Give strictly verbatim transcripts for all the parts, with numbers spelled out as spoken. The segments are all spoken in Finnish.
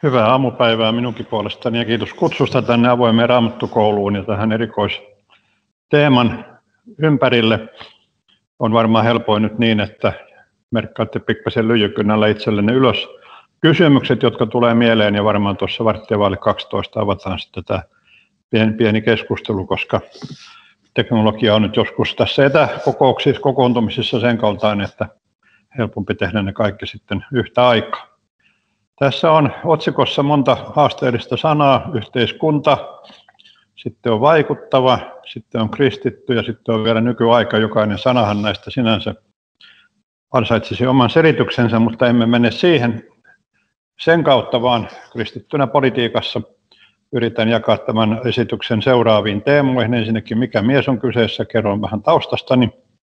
Hyvää aamupäivää minunkin puolestani ja kiitos kutsusta tänne avoimeen Raamattukouluun ja tähän erikoisteeman ympärille. On varmaan helpoin nyt niin, että merkkaatte pikkasen lyijykynällä itsellenne ylös kysymykset, jotka tulee mieleen, ja varmaan tuossa varttia vaille kaksitoista avataan sitten tämä pieni, pieni keskustelu, koska teknologia on nyt joskus tässä etäkokouksissa, kokoontumisissa sen kaltainen, että helpompi tehdä ne kaikki sitten yhtä aikaa. Tässä on otsikossa monta haasteellista sanaa: yhteiskunta, sitten on vaikuttava, sitten on kristitty ja sitten on vielä nykyaika. Jokainen sanahan näistä sinänsä ansaitsisi oman selityksensä, mutta emme mene siihen sen kautta, vaan kristittynä politiikassa yritän jakaa tämän esityksen seuraaviin teemoihin. Ensinnäkin, mikä mies on kyseessä, kerron vähän taustastani.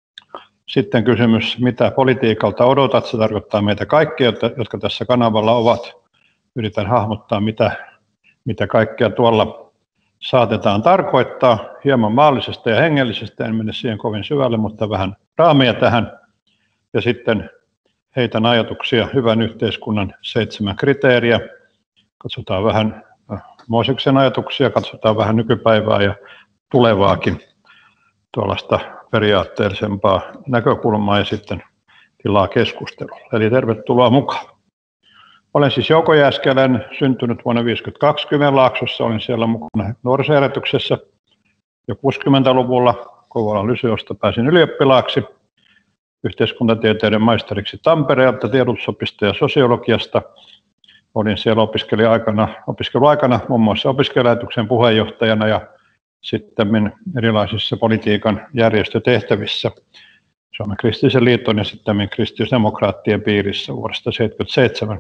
Sitten kysymys, mitä politiikalta odotat, se tarkoittaa meitä kaikkia, jotka tässä kanavalla ovat. Yritän hahmottaa, mitä, mitä kaikkea tuolla saatetaan tarkoittaa, hieman maallisesta ja hengellisestä, en mene siihen kovin syvälle, mutta vähän raameja tähän. Ja sitten heitän ajatuksia hyvän yhteiskunnan seitsemän kriteeriä. Katsotaan vähän Mooseksen ajatuksia, katsotaan vähän nykypäivää ja tulevaakin tuollaista periaatteellisempaa näkökulmaa ja sitten tilaa keskustelua. Eli tervetuloa mukaan. Olen siis Jouko Jääskelän, syntynyt vuonna tuhatyhdeksänsataaviisikymmentäkaksi Kymenlaaksossa. Olin siellä mukana nuorisoherätyksessä jo kuusikymmentäluvulla. Kouvolan Lyseosta pääsin ylioppilaaksi, yhteiskuntatieteiden maisteriksi Tampereelta, tiedotusopistosta ja sosiologiasta. Olin siellä opiskeluaikana, opiskeluaikana muun muassa opiskelijalähetyksen puheenjohtajana ja sitten erilaisissa politiikan järjestötehtävissä Suomen kristillisen liiton ja sitten kristillisdemokraattien piirissä vuodesta tuhatyhdeksänsataaseitsemänkymmentäseitsemän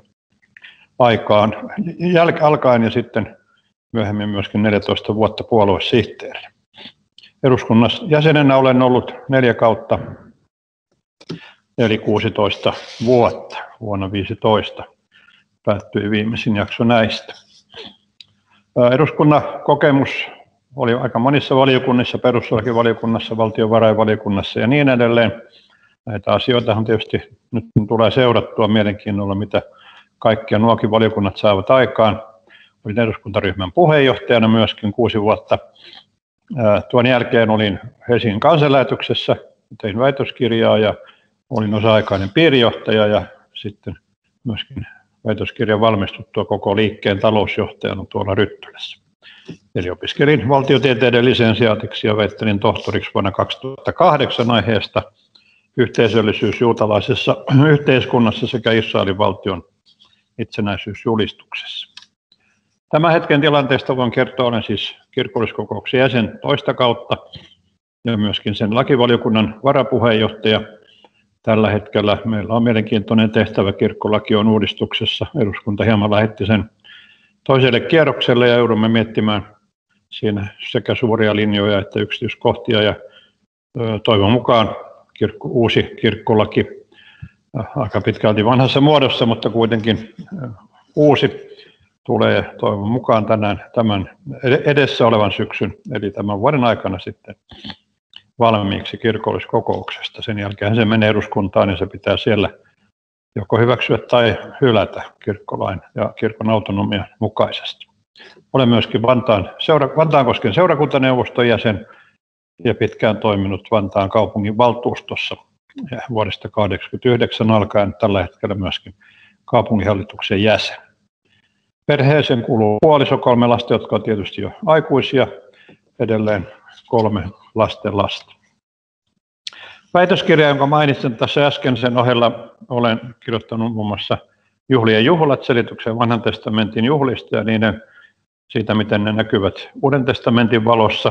aikaan jäl- alkaen ja sitten myöhemmin myöskin neljätoista vuotta puoluesihteerinä. Eduskunnan jäsenenä olen ollut neljä kautta, eli kuusitoista vuotta. Vuonna viisitoista päättyi viimeisin jakso näistä. Eduskunnan kokemus oli aika monissa valiokunnissa, perustuslakivaliokunnassa, valtiovarainvaliokunnassa ja niin edelleen. Näitä asioita tietysti nyt tulee seurattua mielenkiinnolla, mitä kaikkia nuokin valiokunnat saavat aikaan. Olin eduskuntaryhmän puheenjohtajana myöskin kuusi vuotta. Tuon jälkeen olin Helsingin kansanlähetyksessä, tein väitöskirjaa ja olin osa-aikainen piirijohtaja ja sitten myöskin väitöskirjan valmistuttua koko liikkeen talousjohtajana tuolla Ryttylässä. Eli opiskelin valtiotieteiden lisensiaatiksi ja väittelin tohtoriksi vuonna kaksituhattakahdeksan aiheesta yhteisöllisyys juutalaisessa yhteiskunnassa sekä Israelin valtion itsenäisyysjulistuksessa. Tämän hetken tilanteesta voin kertoa, olen siis kirkolliskokouksen jäsen toista kautta ja myöskin sen lakivaliokunnan varapuheenjohtaja. Tällä hetkellä meillä on mielenkiintoinen tehtävä, kirkkolaki on uudistuksessa, eduskunta hieman lähetti sen toiselle kierrokselle ja joudumme miettimään siinä sekä suuria linjoja että yksityiskohtia ja toivon mukaan kirkko, uusi kirkkolaki aika pitkälti vanhassa muodossa, mutta kuitenkin uusi tulee toivon mukaan tänään tämän edessä olevan syksyn eli tämän vuoden aikana sitten valmiiksi kirkolliskokouksesta. Sen jälkeen se menee eduskuntaan ja se pitää siellä joko hyväksyä tai hylätä kirkkolain ja kirkon autonomian mukaisesti. Olen myöskin Vantaan, seura, Vantaankosken seurakuntaneuvoston jäsen ja pitkään toiminut Vantaan kaupungin valtuustossa ja vuodesta tuhatyhdeksänsataakahdeksankymmentäyhdeksän alkaen tällä hetkellä myöskin kaupunginhallituksen jäsen. Perheeseen kuuluu puoliso, kolme lasta, jotka ovat tietysti jo aikuisia, edelleen kolme lasten lasta. Väitöskirja, jonka mainitsin tässä äsken, sen ohella olen kirjoittanut muun muassa Juhlien juhlat, selityksen vanhan testamentin juhlista ja niiden siitä, miten ne näkyvät Uuden testamentin valossa.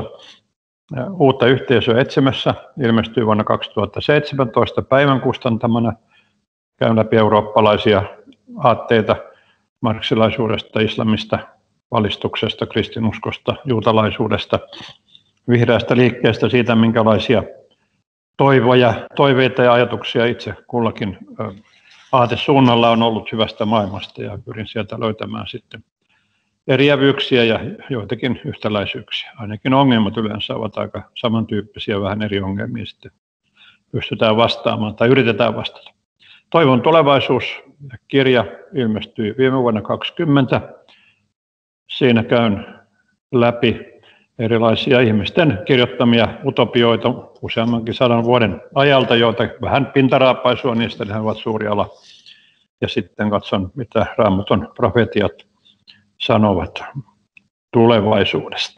Uutta yhteisöä etsimässä ilmestyi vuonna kaksituhattaseitsemäntoista päivän kustantamana. Käyn läpi eurooppalaisia aatteita marksilaisuudesta, islamista, valistuksesta, kristinuskosta, juutalaisuudesta, vihreästä liikkeestä, siitä minkälaisia toivoja, toiveita ja ajatuksia itse kullakin aatesuunnalla on ollut hyvästä maailmasta ja pyrin sieltä löytämään sitten eriävyyksiä ja joitakin yhtäläisyyksiä. Ainakin ongelmat yleensä ovat aika samantyyppisiä, vähän eri ongelmia sitten pystytään vastaamaan tai yritetään vastata. Toivon tulevaisuuskirja ilmestyi viime vuonna kaksikymmentä. Siinä käyn läpi erilaisia ihmisten kirjoittamia utopioita useammankin sadan vuoden ajalta, joita vähän pintaraapaisua niistä, ne ovat suuri ala. Ja sitten katson, mitä Raamatun profetiat sanovat tulevaisuudesta.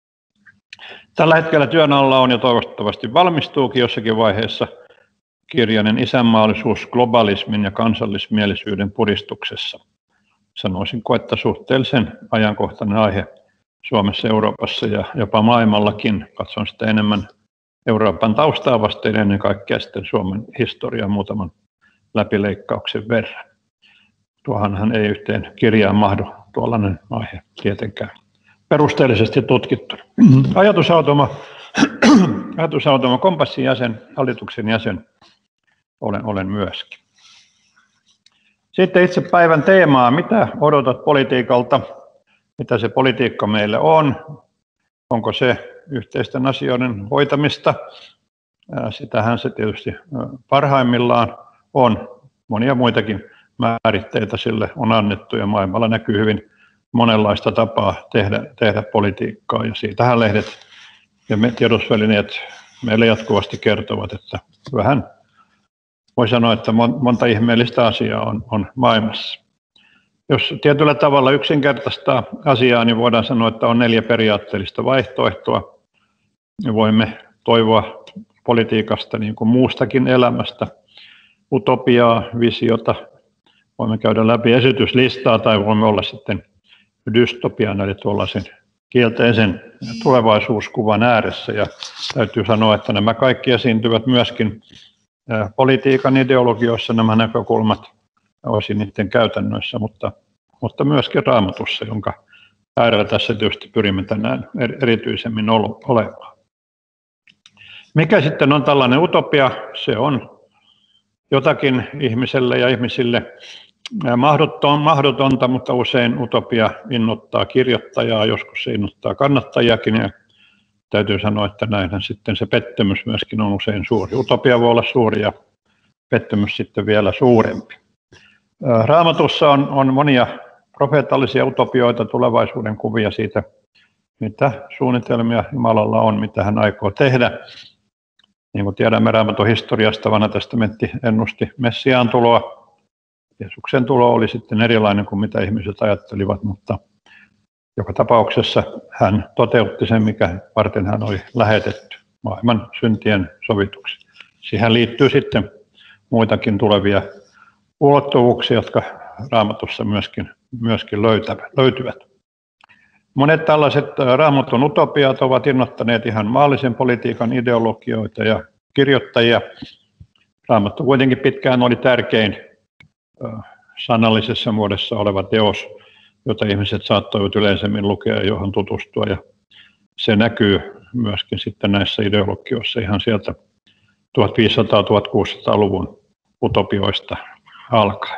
Tällä hetkellä työn alla on ja toivottavasti valmistuukin jossakin vaiheessa kirjainen isänmaallisuus globalismin ja kansallismielisyyden puristuksessa. Sanoisinko, että suhteellisen ajankohtainen aihe Suomessa, Euroopassa ja jopa maailmallakin. Katson sitä enemmän Euroopan taustaa vasten, ennen kaikkea sitten Suomen historiaa muutaman läpileikkauksen verran. Tuohanhan ei yhteen kirjaan mahdu tuollainen aihe tietenkään perusteellisesti tutkittu. Ajatusautoma, ajatusautoma kompassin jäsen, hallituksen jäsen olen, olen myöskin. Sitten itse päivän teemaa, mitä odotat politiikalta, mitä se politiikka meille on, onko se yhteisten asioiden hoitamista, sitähän se tietysti parhaimmillaan on, monia muitakin määritteitä sille on annettu ja maailmalla näkyy hyvin monenlaista tapaa tehdä, tehdä politiikkaa ja siitähän lehdet ja me tiedotusvälineet meille jatkuvasti kertovat, että vähän voi sanoa, että monta ihmeellistä asiaa on, on maailmassa. Jos tietyllä tavalla yksinkertaistaa asiaa, niin voidaan sanoa, että on neljä periaatteellista vaihtoehtoa. Me voimme toivoa politiikasta niin kuin muustakin elämästä, utopiaa, visiota. Voimme käydä läpi esityslistaa tai voimme olla sitten dystopian eli tuollaisen kielteisen tulevaisuuskuvan ääressä. Ja täytyy sanoa, että nämä kaikki esiintyvät myöskin politiikan ideologioissa nämä näkökulmat osin niiden käytännöissä, mutta, mutta myöskin Raamatussa, jonka äärellä tässä tietysti pyrimme tänään erityisemmin olemaan. Mikä sitten on tällainen utopia? Se on jotakin ihmiselle ja ihmisille mahdotonta, mutta usein utopia innoittaa kirjoittajaa, joskus se innoittaa kannattajakin ja täytyy sanoa, että näinhän sitten se pettymys myöskin on usein suuri. Utopia voi olla suuri ja pettymys sitten vielä suurempi. Raamatussa on, on monia profeetallisia utopioita, tulevaisuuden kuvia siitä, mitä suunnitelmia Jumalalla on, mitä hän aikoo tehdä. Niin kuin tiedämme Raamatun historiasta, Vanha testamentti ennusti Messiaan tuloa. Jeesuksen tulo oli sitten erilainen kuin mitä ihmiset ajattelivat, mutta joka tapauksessa hän toteutti sen, mikä varten hän oli lähetetty, maailman syntien sovituksi. Siihen liittyy sitten muitakin tulevia ulottuvuuksia, jotka Raamatussa myöskin, myöskin löytyvät. Monet tällaiset Raamatun utopiat ovat innoittaneet ihan maallisen politiikan ideologioita ja kirjoittajia. Raamattu kuitenkin pitkään oli tärkein sanallisessa muodossa oleva teos, jota ihmiset saattoivat yleisemmin lukea ja johon tutustua. Ja se näkyy myöskin sitten näissä ideologioissa ihan sieltä tuhatviisisataa-tuhatkuusisataaluvun utopioista alkaen.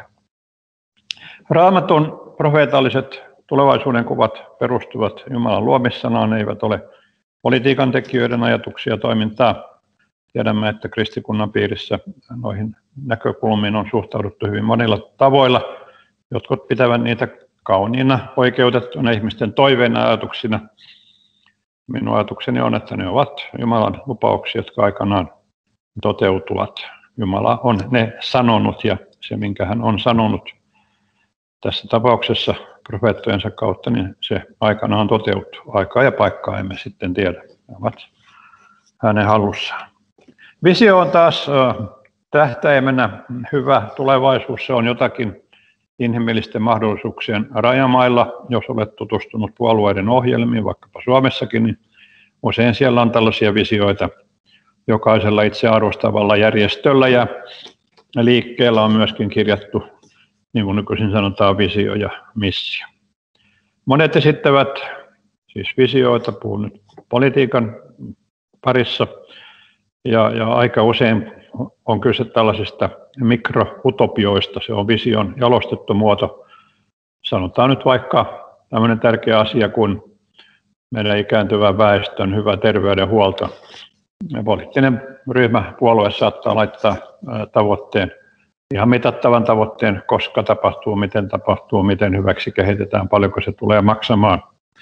Raamatun profeetalliset tulevaisuuden kuvat perustuvat Jumalan luomissanaan, ne eivät ole politiikan tekijöiden ajatuksia ja toimintaa. Tiedämme, että kristikunnan piirissä noihin näkökulmiin on suhtauduttu hyvin monilla tavoilla. Jotkut pitävät niitä kauniina, oikeutettuna ihmisten toiveina ajatuksina. Minun ajatukseni on, että ne ovat Jumalan lupauksia, jotka aikanaan toteutuvat. Jumala on ne sanonut ja se, minkä hän on sanonut tässä tapauksessa profeettojensa kautta, niin se aikanaan toteutuu. Aikaa ja paikkaa emme sitten tiedä. Ne ovat hänen hallussaan. Visio on taas tähtäimenä hyvä tulevaisuus. Se on jotakin inhimillisten mahdollisuuksien rajamailla. Jos olet tutustunut puolueiden ohjelmiin, vaikkapa Suomessakin, niin usein siellä on tällaisia visioita. Jokaisella itse arvostavalla järjestöllä ja liikkeellä on myöskin kirjattu, niin kuin nykyisin sanotaan, visio ja missio. Monet esittävät siis visioita, puhun nyt politiikan parissa, ja, ja aika usein on kyse tällaisista mikroutopioista. Se on vision jalostettu muoto. Sanotaan nyt vaikka tämmöinen tärkeä asia kuin meidän ikääntyvän väestön hyvä terveydenhuolto. Poliittinen ryhmä, puolue saattaa laittaa tavoitteen ihan mitattavan tavoitteen, koska tapahtuu, miten tapahtuu, miten hyväksi kehitetään, paljonko se tulee maksamaan.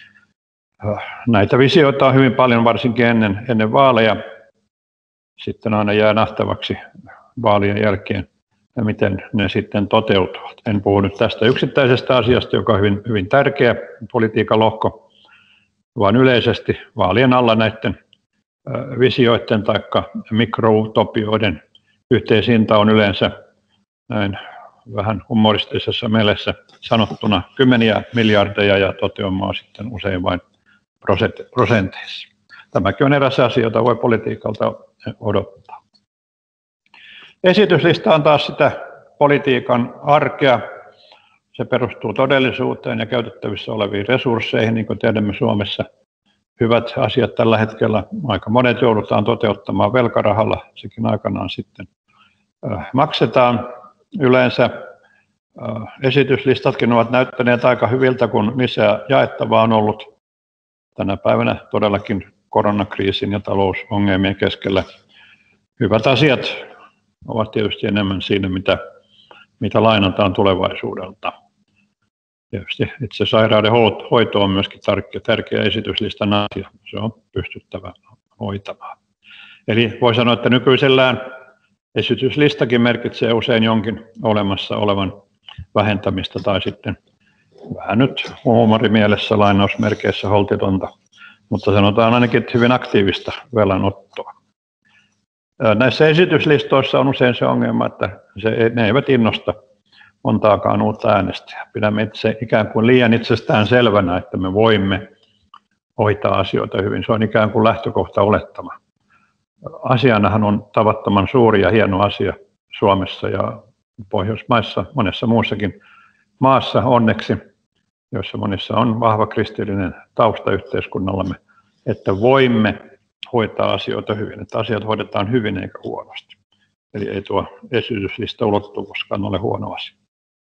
Näitä visioita on hyvin paljon, varsinkin ennen, ennen vaaleja. Sitten aina jää nähtäväksi vaalien jälkeen, ja miten ne sitten toteutuvat. En puhu nyt tästä yksittäisestä asiasta, joka on hyvin, hyvin tärkeä politiikan lohko, vaan yleisesti vaalien alla näiden visioiden tai mikroutopioiden yhteishinta on yleensä näin vähän humoristisessa mielessä sanottuna kymmeniä miljardeja ja toteumaa sitten usein vain prosenteissa. Tämäkin on eräs asia, jota voi politiikalta odottaa. Esityslista on taas sitä politiikan arkea. Se perustuu todellisuuteen ja käytettävissä oleviin resursseihin, niin kuin tiedämme Suomessa. Hyvät asiat tällä hetkellä, aika monet joudutaan toteuttamaan velkarahalla, sekin aikanaan sitten maksetaan. Yleensä esityslistatkin ovat näyttäneet aika hyviltä, kun lisää jaettavaa on ollut tänä päivänä todellakin koronakriisin ja talousongelmien keskellä. Hyvät asiat ovat tietysti enemmän siinä, mitä, mitä lainataan tulevaisuudelta. Tietysti itse sairauden hoito on myöskin tärkeä esityslistan asia. Se on pystyttävä hoitamaan. Eli voi sanoa, että nykyisellään esityslistakin merkitsee usein jonkin olemassa olevan vähentämistä tai sitten vähän nyt huumorimielessä lainausmerkeissä holtitonta, mutta sanotaan ainakin hyvin aktiivista velanottoa. Näissä esityslistoissa on usein se ongelma, että se, ne eivät innosta montaakaan uutta äänestäjää. Pidämme itse ikään kuin liian itsestään selvänä, että me voimme hoitaa asioita hyvin. Se on ikään kuin lähtökohta olettama. Asianahan on tavattoman suuri ja hieno asia Suomessa ja Pohjoismaissa, monessa muussakin maassa onneksi, joissa monissa on vahva kristillinen tausta yhteiskunnallamme, että voimme hoitaa asioita hyvin, että asiat hoidetaan hyvin eikä huonosti. Eli ei tuo esityslista ulottuvuuskaan ole huono asia.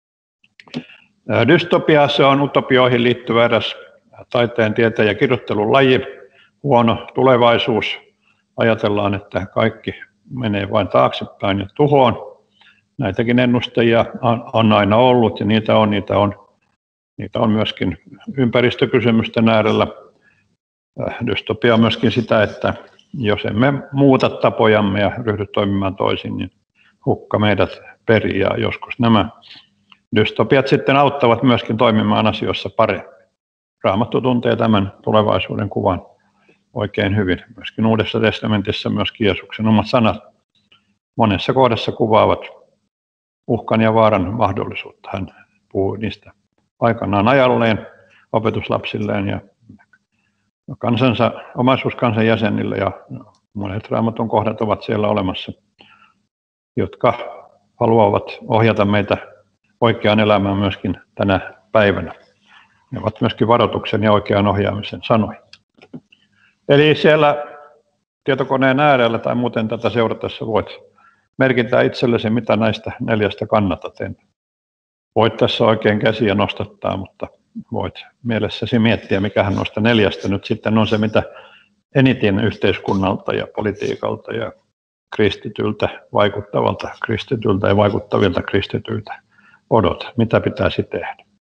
Dystopia, se on utopioihin liittyvä eräs taiteen, tieteen ja kirjoittelun laji, huono tulevaisuus. Ajatellaan, että kaikki menee vain taaksepäin ja tuhoon. Näitäkin ennustajia on aina ollut ja niitä on, niitä on, niitä on myöskin ympäristökysymysten äärellä. Dystopia on myöskin sitä, että jos emme muuta tapojamme ja ryhdy toimimaan toisin, niin hukka meidät perii ja joskus nämä dystopiat sitten auttavat myöskin toimimaan asioissa paremmin. Raamattu tuntee tämän tulevaisuuden kuvan oikein hyvin. Myöskin Uudessa testamentissa myöskin Jeesuksen omat sanat monessa kohdassa kuvaavat uhkan ja vaaran mahdollisuutta. Hän puhuu niistä aikanaan ajalleen, opetuslapsilleen ja kansansa, omaisuuskansan jäsenille, ja monet Raamatun kohdat ovat siellä olemassa, jotka haluavat ohjata meitä oikeaan elämään myöskin tänä päivänä. Ne ovat myöskin varoituksen ja oikean ohjaamisen sanoja. Eli siellä tietokoneen äärellä tai muuten tätä seuratessa voit merkitä itsellesi, mitä näistä neljästä kannatat. En voit tässä oikein käsiä nostattaa, mutta voit mielessäsi miettiä, mikähän noista neljästä nyt sitten on se, mitä eniten yhteiskunnalta ja politiikalta ja kristityltä vaikuttavalta kristityltä ja vaikuttavilta kristityiltä odot, mitä pitäisi tehdä.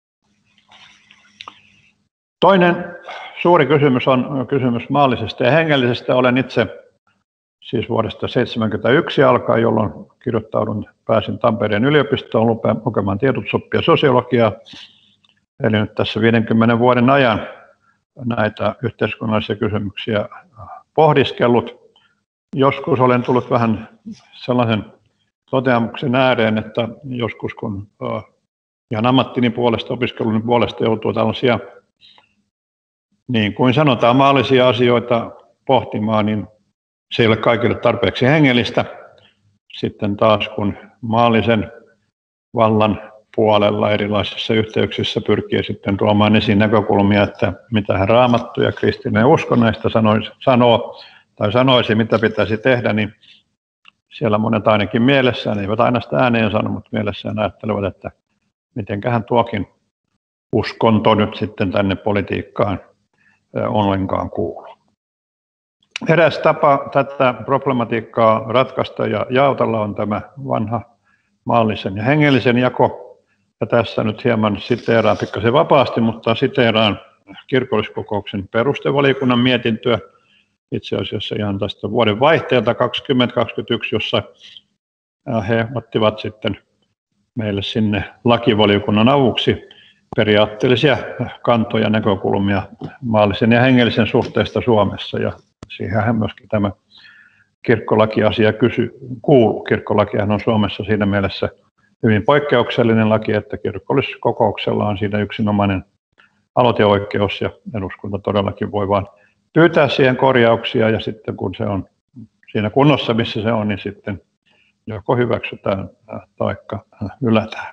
Toinen suuri kysymys on kysymys maallisesta ja hengellisestä. Olen itse siis vuodesta seitsemänkymmentäyksi alkaen, jolloin kirjoittaudun, pääsin Tampereen yliopistoon lukemaan tiedotusoppia sosiologiaa. Eli nyt tässä viidenkymmenen vuoden ajan näitä yhteiskunnallisia kysymyksiä pohdiskellut. Joskus olen tullut vähän sellaisen toteamuksen ääreen, että joskus kun ihan ammattini puolesta, opiskelun puolesta joutuu tällaisia, niin kuin sanotaan, maallisia asioita pohtimaan, niin se ei ole kaikille tarpeeksi hengellistä. Sitten taas kun maallisen vallan puolella erilaisissa yhteyksissä pyrkii sitten tuomaan esiin näkökulmia, että mitä hän Raamattu ja kristillinen usko näistä sanoisi, sanoo tai sanoisi, mitä pitäisi tehdä, niin siellä monet ainakin mielessään, eivät aina sitä ääneen sano, mutta mielessään ajattelevat, että mitenköhän tuokin uskonto nyt sitten tänne politiikkaan ollenkaan kuuluu. Eräs tapa tätä problematiikkaa ratkaista ja jaotella on tämä vanha maallisen ja hengellisen jako. Ja tässä nyt hieman siteeraan pikkasen vapaasti, mutta siteeraan kirkolliskokouksen perustevaliokunnan mietintöä itse asiassa ihan tästä vuoden vaihteelta kaksikymmentä kaksikymmentäyksi, jossa he ottivat sitten meille sinne lakivaliokunnan avuksi periaatteellisia kantoja, näkökulmia maallisen ja hengellisen suhteesta Suomessa, ja siihenhän myöskin tämä kirkkolakiasia kysy, kuuluu. Kirkkolakihan on Suomessa siinä mielessä hyvin poikkeuksellinen laki, että kirkolliskokouksella on siinä yksinomainen aloiteoikeus, ja eduskunta todellakin voi vain pyytää siihen korjauksia, ja sitten kun se on siinä kunnossa, missä se on, niin sitten joko hyväksytään tai hylätään.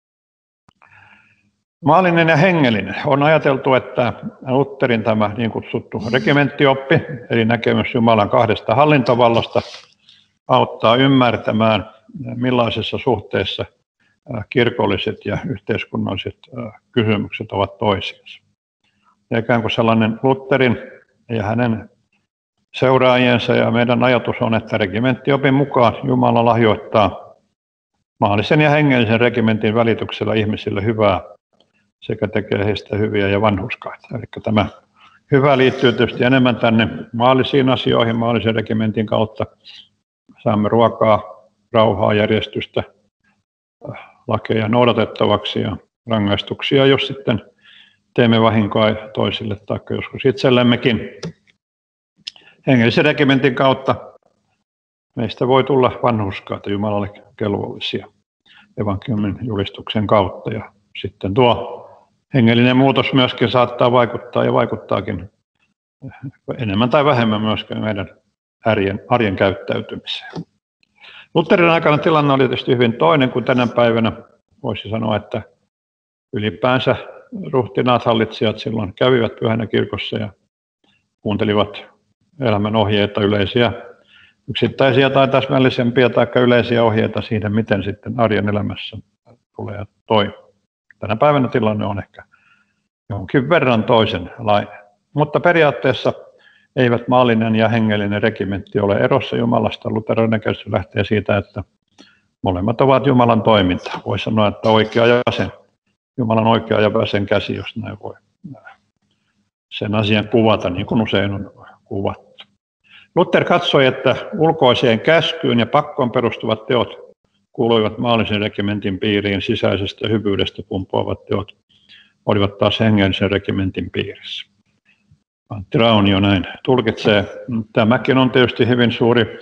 Maallinen ja hengellinen. On ajateltu, että Lutherin tämä niin kutsuttu regimenttioppi, eli näkemys Jumalan kahdesta hallintovallasta, auttaa ymmärtämään, millaisessa suhteessa kirkolliset ja yhteiskunnalliset kysymykset ovat toisiinsa. Ja ikään kuin sellainen Lutherin ja hänen seuraajiensa ja meidän ajatus on, että regimenttiopin mukaan Jumala lahjoittaa maallisen ja hengellisen regimentin välityksellä ihmisille hyvää sekä tekee heistä hyviä ja vanhurskaita. Eli tämä hyvä liittyy tietysti enemmän tänne maallisiin asioihin maallisen regimentin kautta. Saamme ruokaa, rauhaa, järjestystä, lakeja noudatettavaksi ja rangaistuksia, jos sitten teemme vahinkoa toisille tai joskus itsellemmekin. Hengellisen regimentin kautta meistä voi tulla vanhurskaita, Jumalalle kelvollisia evankeliumin julistuksen kautta. Ja sitten tuo hengellinen muutos myöskin saattaa vaikuttaa ja vaikuttaakin enemmän tai vähemmän myöskin meidän arjen, arjen käyttäytymiseen. Lutherin aikana tilanne oli tietysti hyvin toinen kuin tänä päivänä. Voisi sanoa, että ylipäänsä ruhtinaat hallitsijat silloin kävivät pyhänä kirkossa ja kuuntelivat elämän ohjeita, yleisiä, yksittäisiä tai täsmällisempiä tai yleisiä ohjeita siitä, miten sitten arjen elämässä tulee toimia. Tänä päivänä tilanne on ehkä jonkin verran toisenlainen, mutta periaatteessa eivät maallinen ja hengellinen regimentti ole erossa Jumalasta. Luterilainen käsitys lähtee siitä, että molemmat ovat Jumalan toimintaa. Voi sanoa, että oikea ja vasen, Jumalan oikea ja vasen käsi, jos näin voi sen asian kuvata, niin kuin usein on kuvattu. Luther katsoi, että ulkoiseen käskyyn ja pakkoon perustuvat teot kuuluivat maallisen regimentin piiriin, sisäisestä hyvyydestä kumpuavat teot olivat taas hengellisen regimentin piirissä. Antti Raunio näin tulkitsee. Tämäkin on tietysti hyvin suuri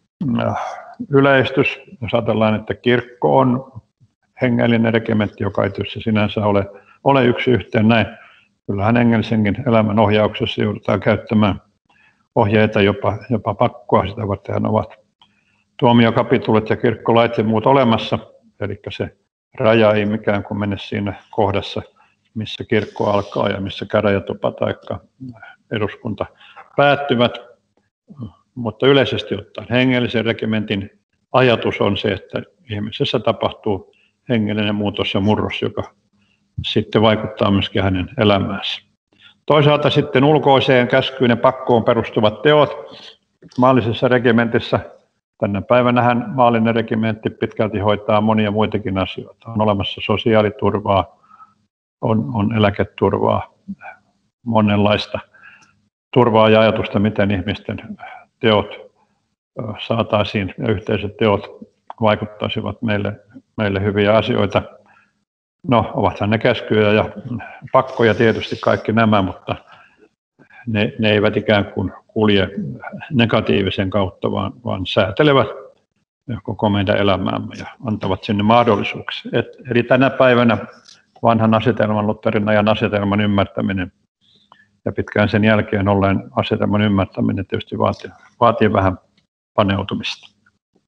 yleistys, jos ajatellaan, että kirkko on hengellinen regimentti, joka ei tietysti sinänsä ole, ole yksi yhteen näin. Kyllähän hengellisenkin elämän ohjauksessa joudutaan käyttämään ohjeita, jopa, jopa pakkoa, sitä varten ovat tuomiokapitulit ja kirkkolait ja muut olemassa, eli se raja ei mikään kuin mene siinä kohdassa, missä kirkko alkaa ja missä käräjätupa tai eduskunta päättyvät, mutta yleisesti ottaen hengellisen regimentin ajatus on se, että ihmisessä tapahtuu hengellinen muutos ja murros, joka sitten vaikuttaa myöskin hänen elämäänsä. Toisaalta sitten ulkoiseen käskyyn ja pakkoon perustuvat teot maallisessa regimentissä. Tänä päivänähän maallinen regimentti pitkälti hoitaa monia muitakin asioita. On olemassa sosiaaliturvaa, on, on eläketurvaa, monenlaista turvaa ja ajatusta, miten ihmisten teot saataisiin ja yhteiset teot vaikuttaisivat meille, meille hyviä asioita. No, ovathan ne käskyjä ja pakkoja tietysti kaikki nämä, mutta ne, ne eivät ikään kuin kulje negatiivisen kautta, vaan, vaan säätelevät koko meidän elämäämme ja antavat sinne mahdollisuuksia. Et, eli tänä päivänä vanhan asetelman, Lutherin ajan asetelman ymmärtäminen ja pitkään sen jälkeen olleen asetelman ymmärtäminen tietysti vaatii, vaatii vähän paneutumista.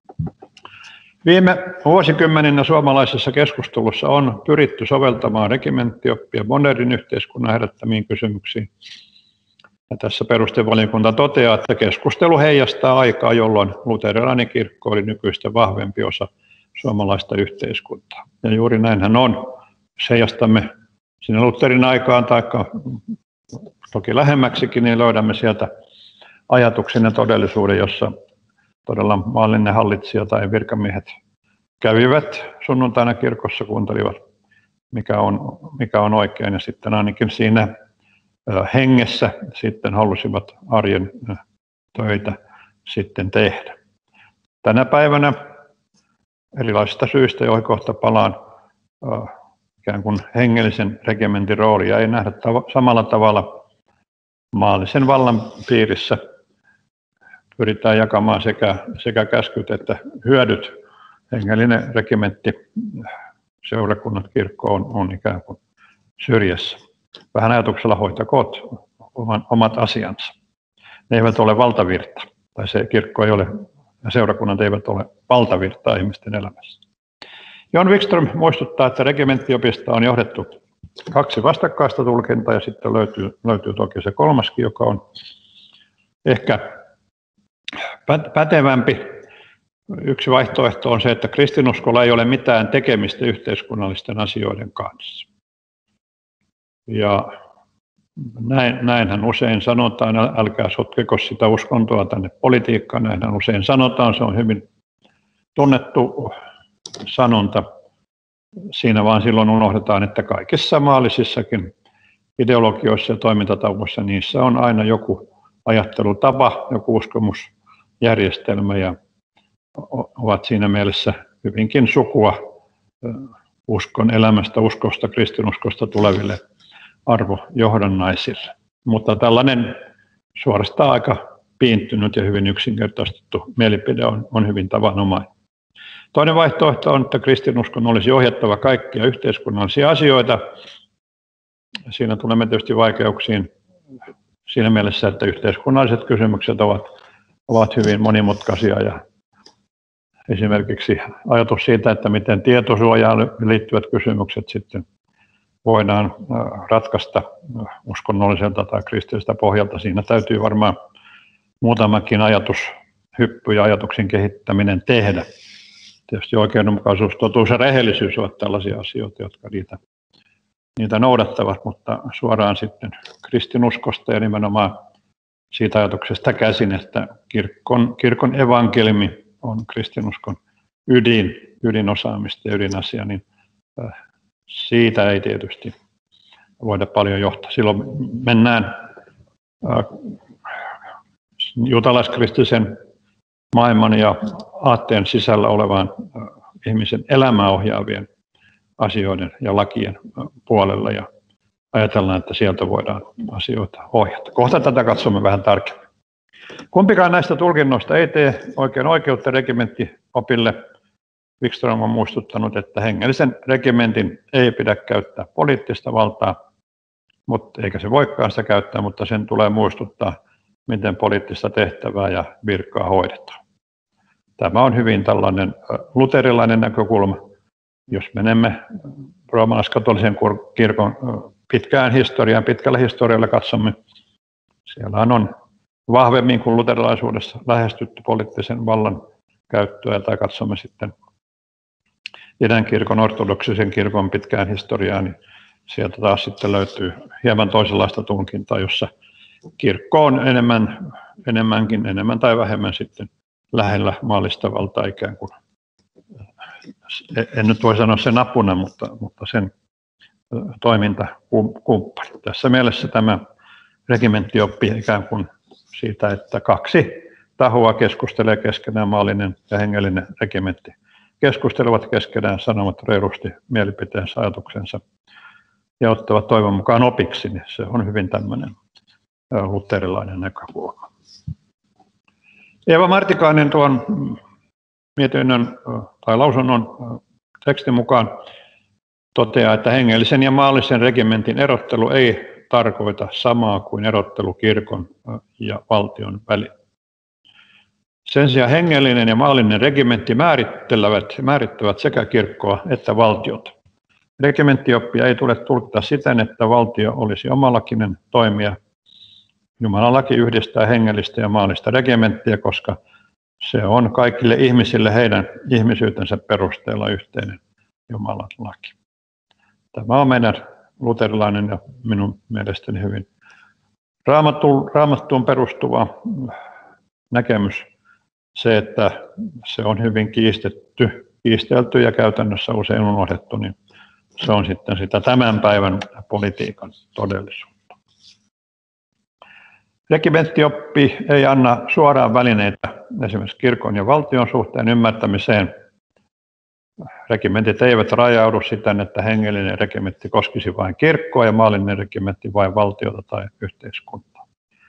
Viime vuosikymmeninä suomalaisessa keskustelussa on pyritty soveltamaan regimenttioppia modernin yhteiskunnan herättämiin kysymyksiin. Ja tässä perustevaliokunta toteaa, että keskustelu heijastaa aikaa, jolloin luterilainen kirkko oli nykyistä vahvempi osa suomalaista yhteiskuntaa. Ja juuri näinhän on. Jos heijastamme sinne Lutherin aikaan tai toki lähemmäksikin, niin löydämme sieltä ajatuksen ja todellisuuden, jossa todella maallinen hallitsija tai virkamiehet kävivät sunnuntaina kirkossa, kuuntelivat mikä on, mikä on oikein ja sitten ainakin siinä hengessä sitten halusivat arjen töitä sitten tehdä. Tänä päivänä erilaisista syistä, joihin kohta palaan, ikään kuin hengellisen regimentin roolia ei nähdä tav- samalla tavalla maallisen vallan piirissä. Pyritään jakamaan sekä, sekä käskyt että hyödyt. Hengellinen regimentti, seurakunnat, kirkko on, on ikään kuin syrjässä. Vähän ajatuksella hoitakoot omat asiansa. Ne eivät ole valtavirta, tai se kirkko ei ole, ja seurakunnat eivät ole valtavirtaa ihmisten elämässä. John Wikström muistuttaa, että regimenttiopista on johdettu kaksi vastakkaista tulkintaa, ja sitten löytyy, löytyy toki se kolmaskin, joka on ehkä pätevämpi. Yksi vaihtoehto on se, että kristinuskolla ei ole mitään tekemistä yhteiskunnallisten asioiden kanssa. Ja näin, näinhän usein sanotaan, älkää sotkeko sitä uskontoa tänne politiikkaan, näinhän usein sanotaan, se on hyvin tunnettu sanonta. Siinä vaan silloin unohdetaan, että kaikissa maallisissakin ideologioissa ja toimintatavoissa niissä on aina joku ajattelutapa, joku uskomusjärjestelmä ja ovat siinä mielessä hyvinkin sukua uskon elämästä, uskosta, kristinuskosta tuleville arvojohdannaisille. Mutta tällainen suorastaan aika piintynyt ja hyvin yksinkertaistettu mielipide on, on hyvin tavanomainen. Toinen vaihtoehto on, että kristinuskon olisi ohjattava kaikkia yhteiskunnallisia asioita. Siinä tulemme tietysti vaikeuksiin siinä mielessä, että yhteiskunnalliset kysymykset ovat, ovat hyvin monimutkaisia ja esimerkiksi ajatus siitä, että miten tietosuojaan liittyvät kysymykset sitten voidaan ratkaista uskonnolliselta tai kristilliseltä pohjalta. Siinä täytyy varmaan muutamakin ajatushyppy ja ajatuksen kehittäminen tehdä. Tietysti oikeudenmukaisuus, totuus ja rehellisyys ovat tällaisia asioita, jotka niitä, niitä noudattavat, mutta suoraan sitten kristinuskosta ja nimenomaan siitä ajatuksesta käsin, että kirkon, kirkon evankeliumi on kristinuskon ydin, ydinosaamista ja ydinasia, niin siitä ei tietysti voida paljon johtaa. Silloin mennään juutalaiskristillisen maailman ja aatteen sisällä olevaan ihmisen elämää ohjaavien asioiden ja lakien puolella ja ajatellaan, että sieltä voidaan asioita ohjata. Kohta tätä katsomme vähän tarkemmin. Kumpikaan näistä tulkinnoista ei tee oikein oikeutta regimenttiopille. Wikström on muistuttanut, että hengellisen regimentin ei pidä käyttää poliittista valtaa, mutta eikä se voikaan sitä käyttää, mutta sen tulee muistuttaa, miten poliittista tehtävää ja virkaa hoidetaan. Tämä on hyvin tällainen luterilainen näkökulma. Jos menemme roomalaiskatolisen kirkon pitkään historiaan, pitkälle historialle katsomme, siellä on vahvemmin kuin luterilaisuudessa lähestytty poliittisen vallan käyttöä, tai katsomme sitten idän kirkon, ortodoksisen kirkon pitkään historiaan, niin sieltä taas sitten löytyy hieman toisenlaista tulkintaa, jossa kirkko on enemmän, enemmänkin, enemmän tai vähemmän sitten lähellä maallista valtaa ikään kuin, en nyt voi sanoa sen apuna, mutta, mutta sen toimintakumppani. Tässä mielessä tämä regimenttioppi ikään kuin siitä, että kaksi tahoa keskustelee keskenään, maallinen ja hengellinen regimentti. Keskustelevat keskenään, sanovat reilusti mielipiteensä, ajatuksensa ja ottavat toivon mukaan opiksi, niin se on hyvin tämmöinen luterilainen näkökulma. Eeva Martikainen tuon mietinnön tai lausunnon tekstin mukaan toteaa, että hengellisen ja maallisen regimentin erottelu ei tarkoita samaa kuin erottelu kirkon ja valtion välillä. Sen sijaan hengellinen ja maallinen regimentti määrittelevät, määrittävät sekä kirkkoa että valtiota. Regimenttioppia ei tule tulkita siten, että valtio olisi omalakinen toimija. Jumalan laki yhdistää hengellistä ja maallista regimenttiä, koska se on kaikille ihmisille heidän ihmisyytensä perusteella yhteinen Jumalan laki. Tämä on meidän luterilainen ja minun mielestäni hyvin raamattuun, raamattuun perustuva näkemys. Se, että se on hyvin kiistetty kiistelty ja käytännössä usein unohdettu, niin se on sitten sitä tämän päivän politiikan todellisuutta. Regimenttioppi ei anna suoraan välineitä esimerkiksi kirkon ja valtion suhteen ymmärtämiseen. Regimentit eivät rajaudu siten, että hengellinen regimentti koskisi vain kirkkoa ja maallinen regimentti vain valtiota tai yhteiskuntaa.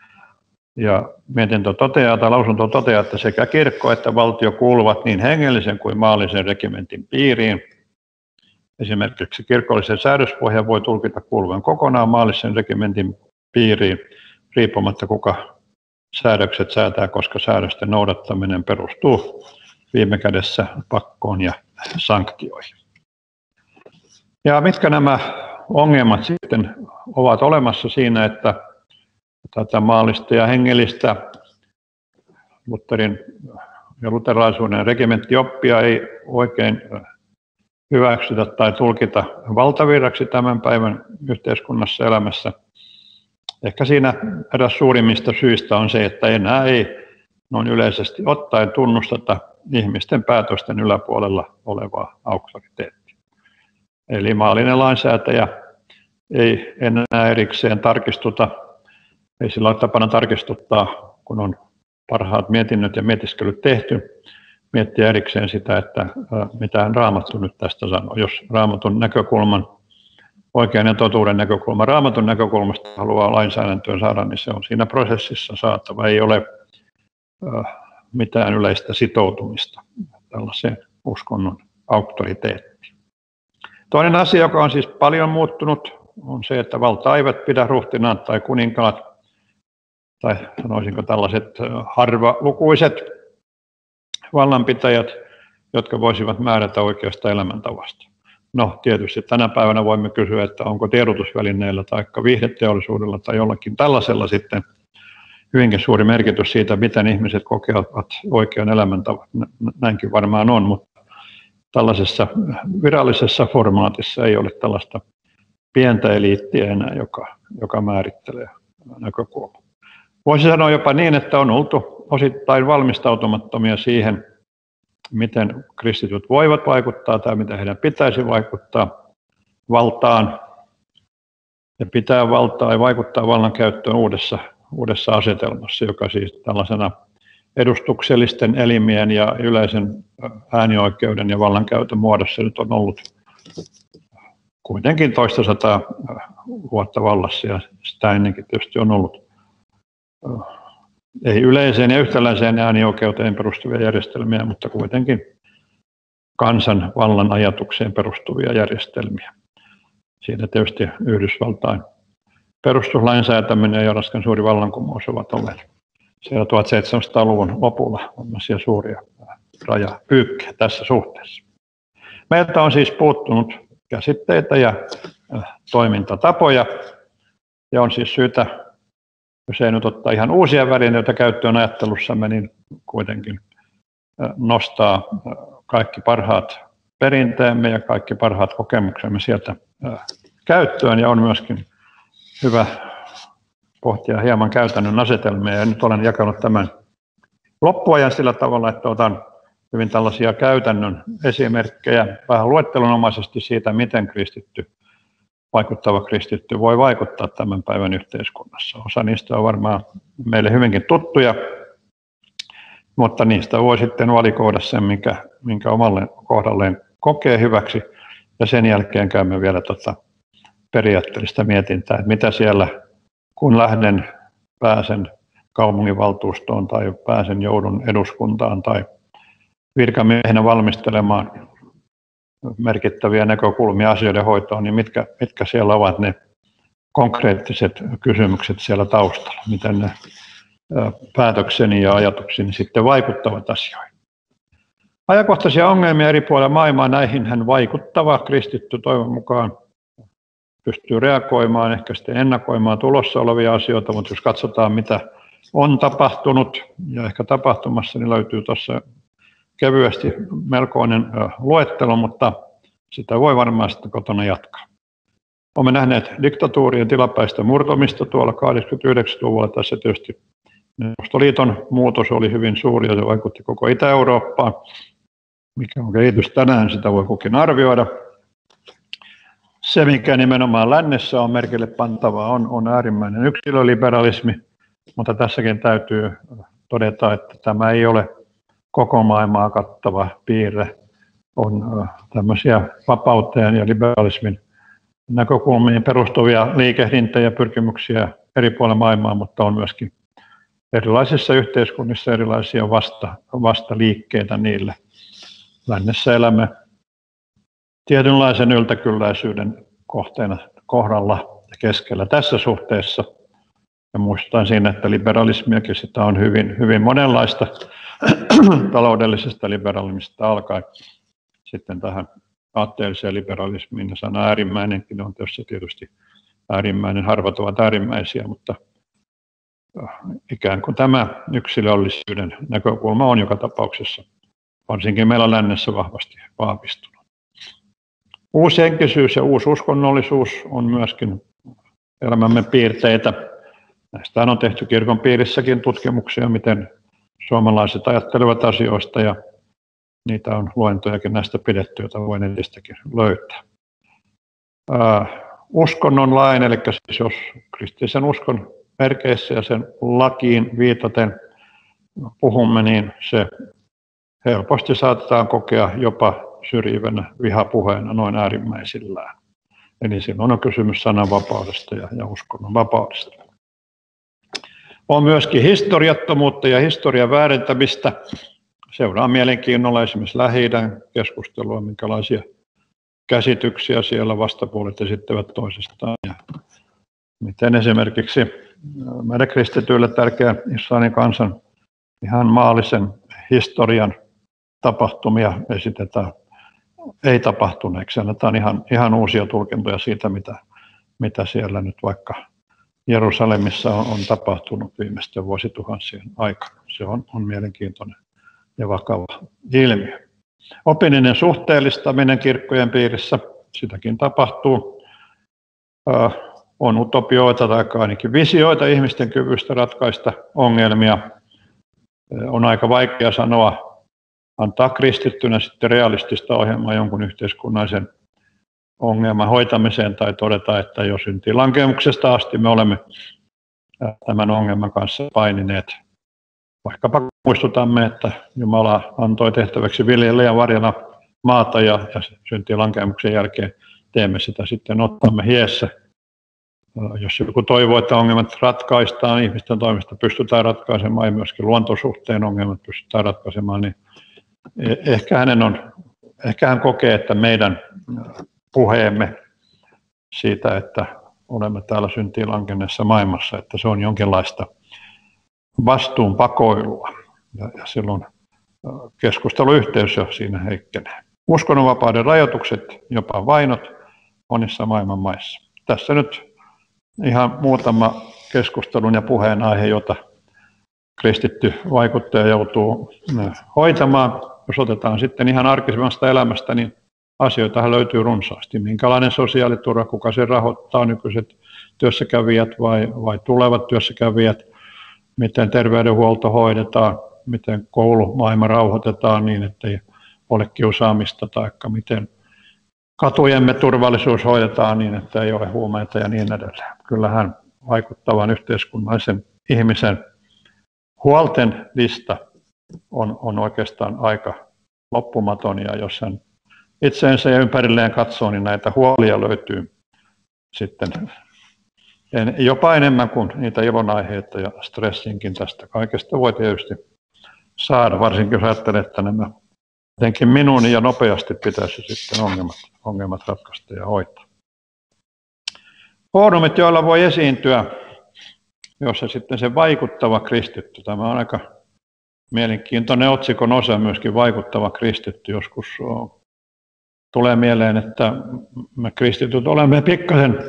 Ja mietintö toteaa tai lausunto toteaa, että sekä kirkko että valtio kuuluvat niin hengellisen kuin maallisen regimentin piiriin. Esimerkiksi kirkollisen säädöspohjan voi tulkita kuuluvan kokonaan maallisen regimentin piiriin, riippumatta kuka säädökset säätää, koska säädösten noudattaminen perustuu viime kädessä pakkoon ja sanktioihin. Ja mitkä nämä ongelmat sitten ovat olemassa siinä, että tätä maallista ja hengellistä Lutherin ja luterilaisuuden regimenttioppia ei oikein hyväksytä tai tulkita valtavirraksi tämän päivän yhteiskunnassa elämässä. Ehkä siinä eräs suurimmista syistä on se, että enää ei noin yleisesti ottaen tunnusteta ihmisten päätösten yläpuolella olevaa auktoriteettia. Eli maallinen lainsäätäjä ei enää erikseen tarkistuta, ei sillä ole tapana tarkistuttaa, kun on parhaat mietinnöt ja mietiskelyt tehty, miettiä erikseen sitä, että mitä Raamattu nyt tästä sanoo. Jos Raamatun näkökulman, oikean ja totuuden näkökulman Raamatun näkökulmasta haluaa lainsäädäntöön saada, niin se on siinä prosessissa saatava. Ei ole mitään yleistä sitoutumista tällaiseen uskonnon auktoriteettiin. Toinen asia, joka on siis paljon muuttunut, on se, että valtaa eivät pidä ruhtinaat tai kuninkaat, tai sanoisinko tällaiset harvalukuiset vallanpitäjät, jotka voisivat määrätä oikeasta elämäntavasta. No tietysti tänä päivänä voimme kysyä, että onko tiedotusvälineillä tai viihdeteollisuudella tai jollakin tällaisella sitten hyvinkin suuri merkitys siitä, miten ihmiset kokevat oikean elämäntavan. Näinkin varmaan on, mutta tällaisessa virallisessa formaatissa ei ole tällaista pientä eliittiä enää, joka, joka määrittelee näkökulmaa. Voisi sanoa jopa niin, että on oltu osittain valmistautumattomia siihen, miten kristityt voivat vaikuttaa tai miten heidän pitäisi vaikuttaa valtaan ja pitää valtaa ja vaikuttaa vallankäyttöön uudessa, uudessa asetelmassa, joka siis tällaisena edustuksellisten elimien ja yleisen äänioikeuden ja vallankäytön muodossa nyt on ollut kuitenkin toista sataa vuotta vallassa ja sitä ennenkin tietysti on ollut ei yleiseen ja yhtäläiseen äänioikeuteen perustuvia järjestelmiä, mutta kuitenkin kansan vallan ajatukseen perustuvia järjestelmiä. Siinä tietysti Yhdysvaltain perustuslain säätäminen ja Ranskan suuri vallankumous ovat olleet siellä tuhatseitsemänsataaluvun lopulla on suuria rajapyykkejä tässä suhteessa. Meiltä on siis puuttunut käsitteitä ja toimintatapoja ja on siis syytä, jos ei nyt ottaa ihan uusia välineitä käyttöön ajattelussamme, niin kuitenkin nostaa kaikki parhaat perinteemme ja kaikki parhaat kokemuksemme sieltä käyttöön. Ja on myöskin hyvä pohtia hieman käytännön asetelmia. Ja nyt olen jakanut tämän loppuajan sillä tavalla, että otan hyvin tällaisia käytännön esimerkkejä vähän luettelonomaisesti siitä, miten kristitty vaikuttava kristitty voi vaikuttaa tämän päivän yhteiskunnassa. Osa niistä on varmaan meille hyvinkin tuttuja, mutta niistä voi sitten valikoida sen, minkä, minkä omalle kohdalleen kokee hyväksi. Ja sen jälkeen käymme vielä tuota periaatteellista mietintää, että mitä siellä, kun lähden, pääsen kaupunginvaltuustoon tai pääsen joudun eduskuntaan tai virkamiehenä valmistelemaan merkittäviä näkökulmia asioiden hoitoon, niin mitkä, mitkä siellä ovat ne konkreettiset kysymykset siellä taustalla, miten ne päätökseni ja ajatukseni sitten vaikuttavat asioihin. Ajankohtaisia ongelmia eri puolilla maailmaa, näihin hän vaikuttava kristitty toivon mukaan pystyy reagoimaan, ehkä sitten ennakoimaan tulossa olevia asioita, mutta jos katsotaan mitä on tapahtunut ja ehkä tapahtumassa, niin löytyy tuossa kevyesti melkoinen luettelo, mutta sitä voi varmaan sitten kotona jatkaa. Olemme nähneet diktatuurien tilapäistä murtomista tuolla kahdeksankymmentäyhdeksänkymmentäluvulla. Tässä tietysti Neuvostoliiton muutos oli hyvin suuri ja se vaikutti koko Itä-Eurooppaan. mikä on kehitys tänään, sitä voi kukin arvioida. Se, mikä nimenomaan lännessä on merkille pantavaa, on, on äärimmäinen yksilöliberalismi, mutta tässäkin täytyy todeta, että tämä ei ole koko maailmaa kattava piirre. On tämmöisiä vapauteen ja liberalismin näkökulmiin perustuvia liikehdintöjä ja pyrkimyksiä eri puolilla maailmaa, mutta on myöskin erilaisissa yhteiskunnissa erilaisia vasta, vastaliikkeitä niille. Lännessä elämme tietynlaisen yltäkylläisyyden kohteena kohdalla ja keskellä tässä suhteessa. Ja muistutan siinä, että liberalismiakin sitä on hyvin, hyvin monenlaista taloudellisesta liberalismista alkaen sitten tähän aatteelliseen liberalismiin. Sana äärimmäinenkin on tässä tietysti äärimmäinen, harvat ovat äärimmäisiä, mutta ikään kuin tämä yksilöllisyyden näkökulma on joka tapauksessa varsinkin meillä lännessä vahvasti vahvistunut. Uushenkisyys ja uususkonnollisuus on myöskin elämämme piirteitä. Näistä on tehty kirkon piirissäkin tutkimuksia, miten suomalaiset ajattelevat asioista, ja niitä on luentojakin näistä pidetty, joita voi netistäkin löytää. Uh, uskonnonlain, eli siis jos kristillisen uskon merkeissä ja sen lakiin viitaten puhumme, niin se helposti saatetaan kokea jopa syrjivänä vihapuheena noin äärimmäisillään. Eli silloin on kysymys sananvapaudesta ja, ja uskonnon vapaudesta. On myöskin historiattomuutta ja historian väärentämistä. Seuraan mielenkiinnolla esimerkiksi Lähi-idän keskustelua, minkälaisia käsityksiä siellä vastapuolet esittävät toisistaan. Ja miten esimerkiksi meidän kristityille tärkeän Israelin kansan ihan maallisen historian tapahtumia esitetään ei tapahtuneeksi. Annetaan ihan, ihan uusia tulkintoja siitä, mitä, mitä siellä nyt vaikka Jerusalemissa on, on tapahtunut viimeisten vuosituhansien aikana. Se on, on mielenkiintoinen ja vakava ilmiö. Opillinen suhteellistaminen kirkkojen piirissä, sitäkin tapahtuu. Ö, on utopioita tai ainakin visioita ihmisten kyvystä ratkaista ongelmia. Ö, on aika vaikea sanoa, antaa kristittynä sitten realistista ohjelmaa jonkun yhteiskunnallisen ongelman hoitamiseen tai todeta, että jo syntilankemuksesta asti me olemme tämän ongelman kanssa painineet. Vaikkapa muistutamme, että Jumala antoi tehtäväksi viljellä ja varjella maata ja, ja syntilankemuksen jälkeen teemme sitä sitten ottamme hiessä. Jos joku toivoo, että ongelmat ratkaistaan, ihmisten toimesta pystytään ratkaisemaan ja myöskin luontosuhteen ongelmat pystytään ratkaisemaan, niin ehkä, hänen on, ehkä hän kokee, että meidän puheemme siitä, että olemme täällä syntiin lankenneessa maailmassa, että se on jonkinlaista vastuunpakoilua. Ja, ja silloin keskusteluyhteys jo siinä heikkenee. Uskonnonvapauden rajoitukset, jopa vainot monissa maailman maissa. Tässä nyt ihan muutama keskustelun ja puheen aihe, jota kristitty vaikuttaja joutuu hoitamaan. Jos otetaan sitten ihan arkisemmasta elämästä, niin asioitahan löytyy runsaasti. Minkälainen sosiaaliturva, kuka se rahoittaa, nykyiset työssäkävijät vai, vai tulevat työssäkävijät, miten terveydenhuolto hoidetaan, miten koulumaailma rauhoitetaan niin, ettei ole kiusaamista, tai miten katujemme turvallisuus hoidetaan niin, että ei ole huumeita ja niin edelleen. Kyllähän vaikuttavan yhteiskunnallisen ihmisen huolten lista on, on oikeastaan aika loppumaton, ja jos hän itseensä ja ympärilleen katsoo, niin näitä huolia löytyy sitten en, jopa enemmän kuin niitä ilonaiheita, ja stressinkin tästä kaikesta voi tietysti saada, varsinkin jos ajattelee, että nämä jotenkin minun ja nopeasti pitäisi sitten ongelmat, ongelmat ratkaista ja hoitaa. Foorumit, joilla voi esiintyä, jossa sitten se vaikuttava kristitty, tämä on aika mielenkiintoinen otsikon osa, myöskin vaikuttava kristitty. Joskus tulee mieleen, että me kristityt olemme pikkasen,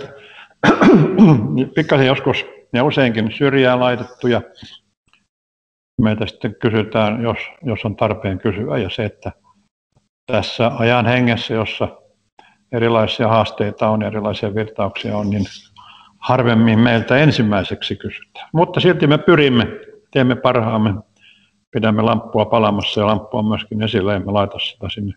pikkasen joskus ja useinkin syrjään laitettuja. Meitä sitten kysytään, jos, jos on tarpeen kysyä, ja se, että tässä ajan hengessä, jossa erilaisia haasteita on, erilaisia virtauksia on, niin harvemmin meiltä ensimmäiseksi kysytään. Mutta silti me pyrimme, teemme parhaamme pidämme lamppua palamassa ja lamppu on myöskin esillä, emme laita sitä sinne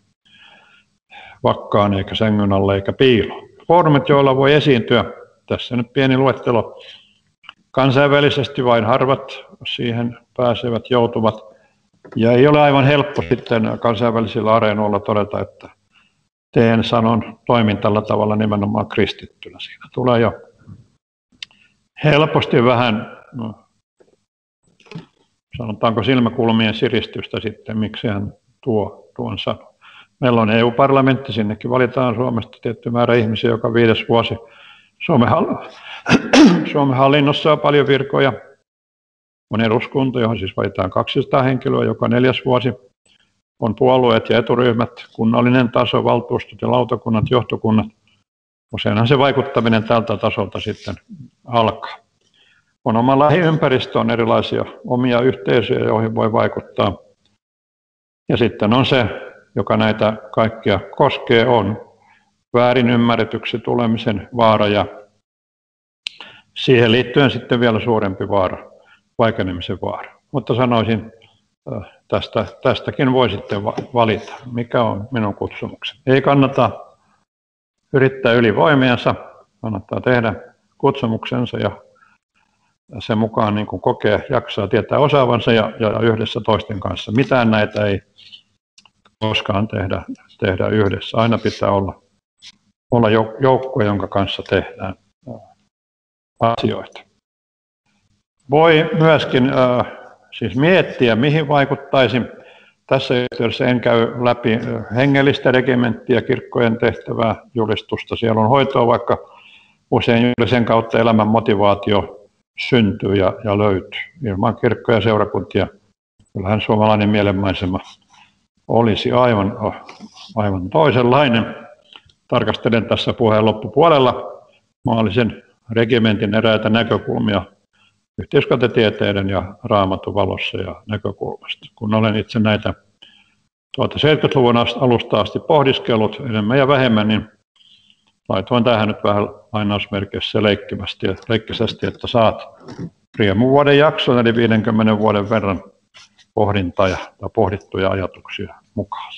vakkaan eikä sängyn alle eikä piiloon. Foorumit, joilla voi esiintyä, tässä nyt pieni luettelo. Kansainvälisesti vain harvat siihen pääsevät, joutuvat. Ja ei ole aivan helppo sitten kansainvälisillä areenoilla todeta, että teen, sanon, toimin tällä tavalla nimenomaan kristittynä. Siinä tulee jo helposti vähän, no, sanotaanko silmäkulmien siristystä sitten, miksi hän tuo tuon sanon. Meillä on E U-parlamentti, sinnekin valitaan Suomesta tietty määrä ihmisiä joka viides vuosi. Suomen, Suomen hallinnossa on paljon virkoja. On eduskunta, johon siis valitaan kaksisataa henkilöä joka neljäs vuosi. On puolueet ja eturyhmät, kunnallinen taso, valtuustot ja lautakunnat, johtokunnat. Useinhan se vaikuttaminen tältä tasolta sitten alkaa. On oma lähiympäristö, on erilaisia omia yhteisöjä, joihin voi vaikuttaa. Ja sitten on se, joka näitä kaikkia koskee, on väärin ymmärretyksi tulemisen vaara ja siihen liittyen sitten vielä suurempi vaara, vaikenemisen vaara. Mutta sanoisin, tästä, tästäkin voi sitten valita, mikä on minun kutsumukseni. Ei kannata yrittää ylivoimiansa, kannattaa tehdä kutsumuksensa ja sen mukaan niin kuin kokee, jaksaa, tietää osaavansa ja, ja yhdessä toisten kanssa. Mitään näitä ei koskaan tehdä, tehdä yhdessä. Aina pitää olla, olla joukko, jonka kanssa tehdään asioita. Voi myöskin äh, siis miettiä, mihin vaikuttaisi. Tässä yhteydessä en käy läpi hengellistä regimenttiä, kirkkojen tehtävää, julistusta. Siellä on hoitoa, vaikka usein juuri sen kautta elämän motivaatio syntyy ja, ja löytyy. Ilman kirkkoja ja seurakuntia kyllähän suomalainen mielenmaisema olisi aivan, aivan toisenlainen. Tarkastelen tässä puheen loppupuolella maallisen regimentin eräitä näkökulmia yhteiskuntatieteiden ja Raamatun valossa ja näkökulmasta. Kun olen itse näitä tuota seitsemänkymmentäluvun alusta asti pohdiskellut enemmän ja vähemmän, niin laitoin tähän nyt vähän lainausmerkeissä leikkivästi ja leikkisästi, että saat riemuvuoden jakson, eli viidenkymmenen vuoden verran pohdintaa ja pohdittuja ajatuksia mukaan.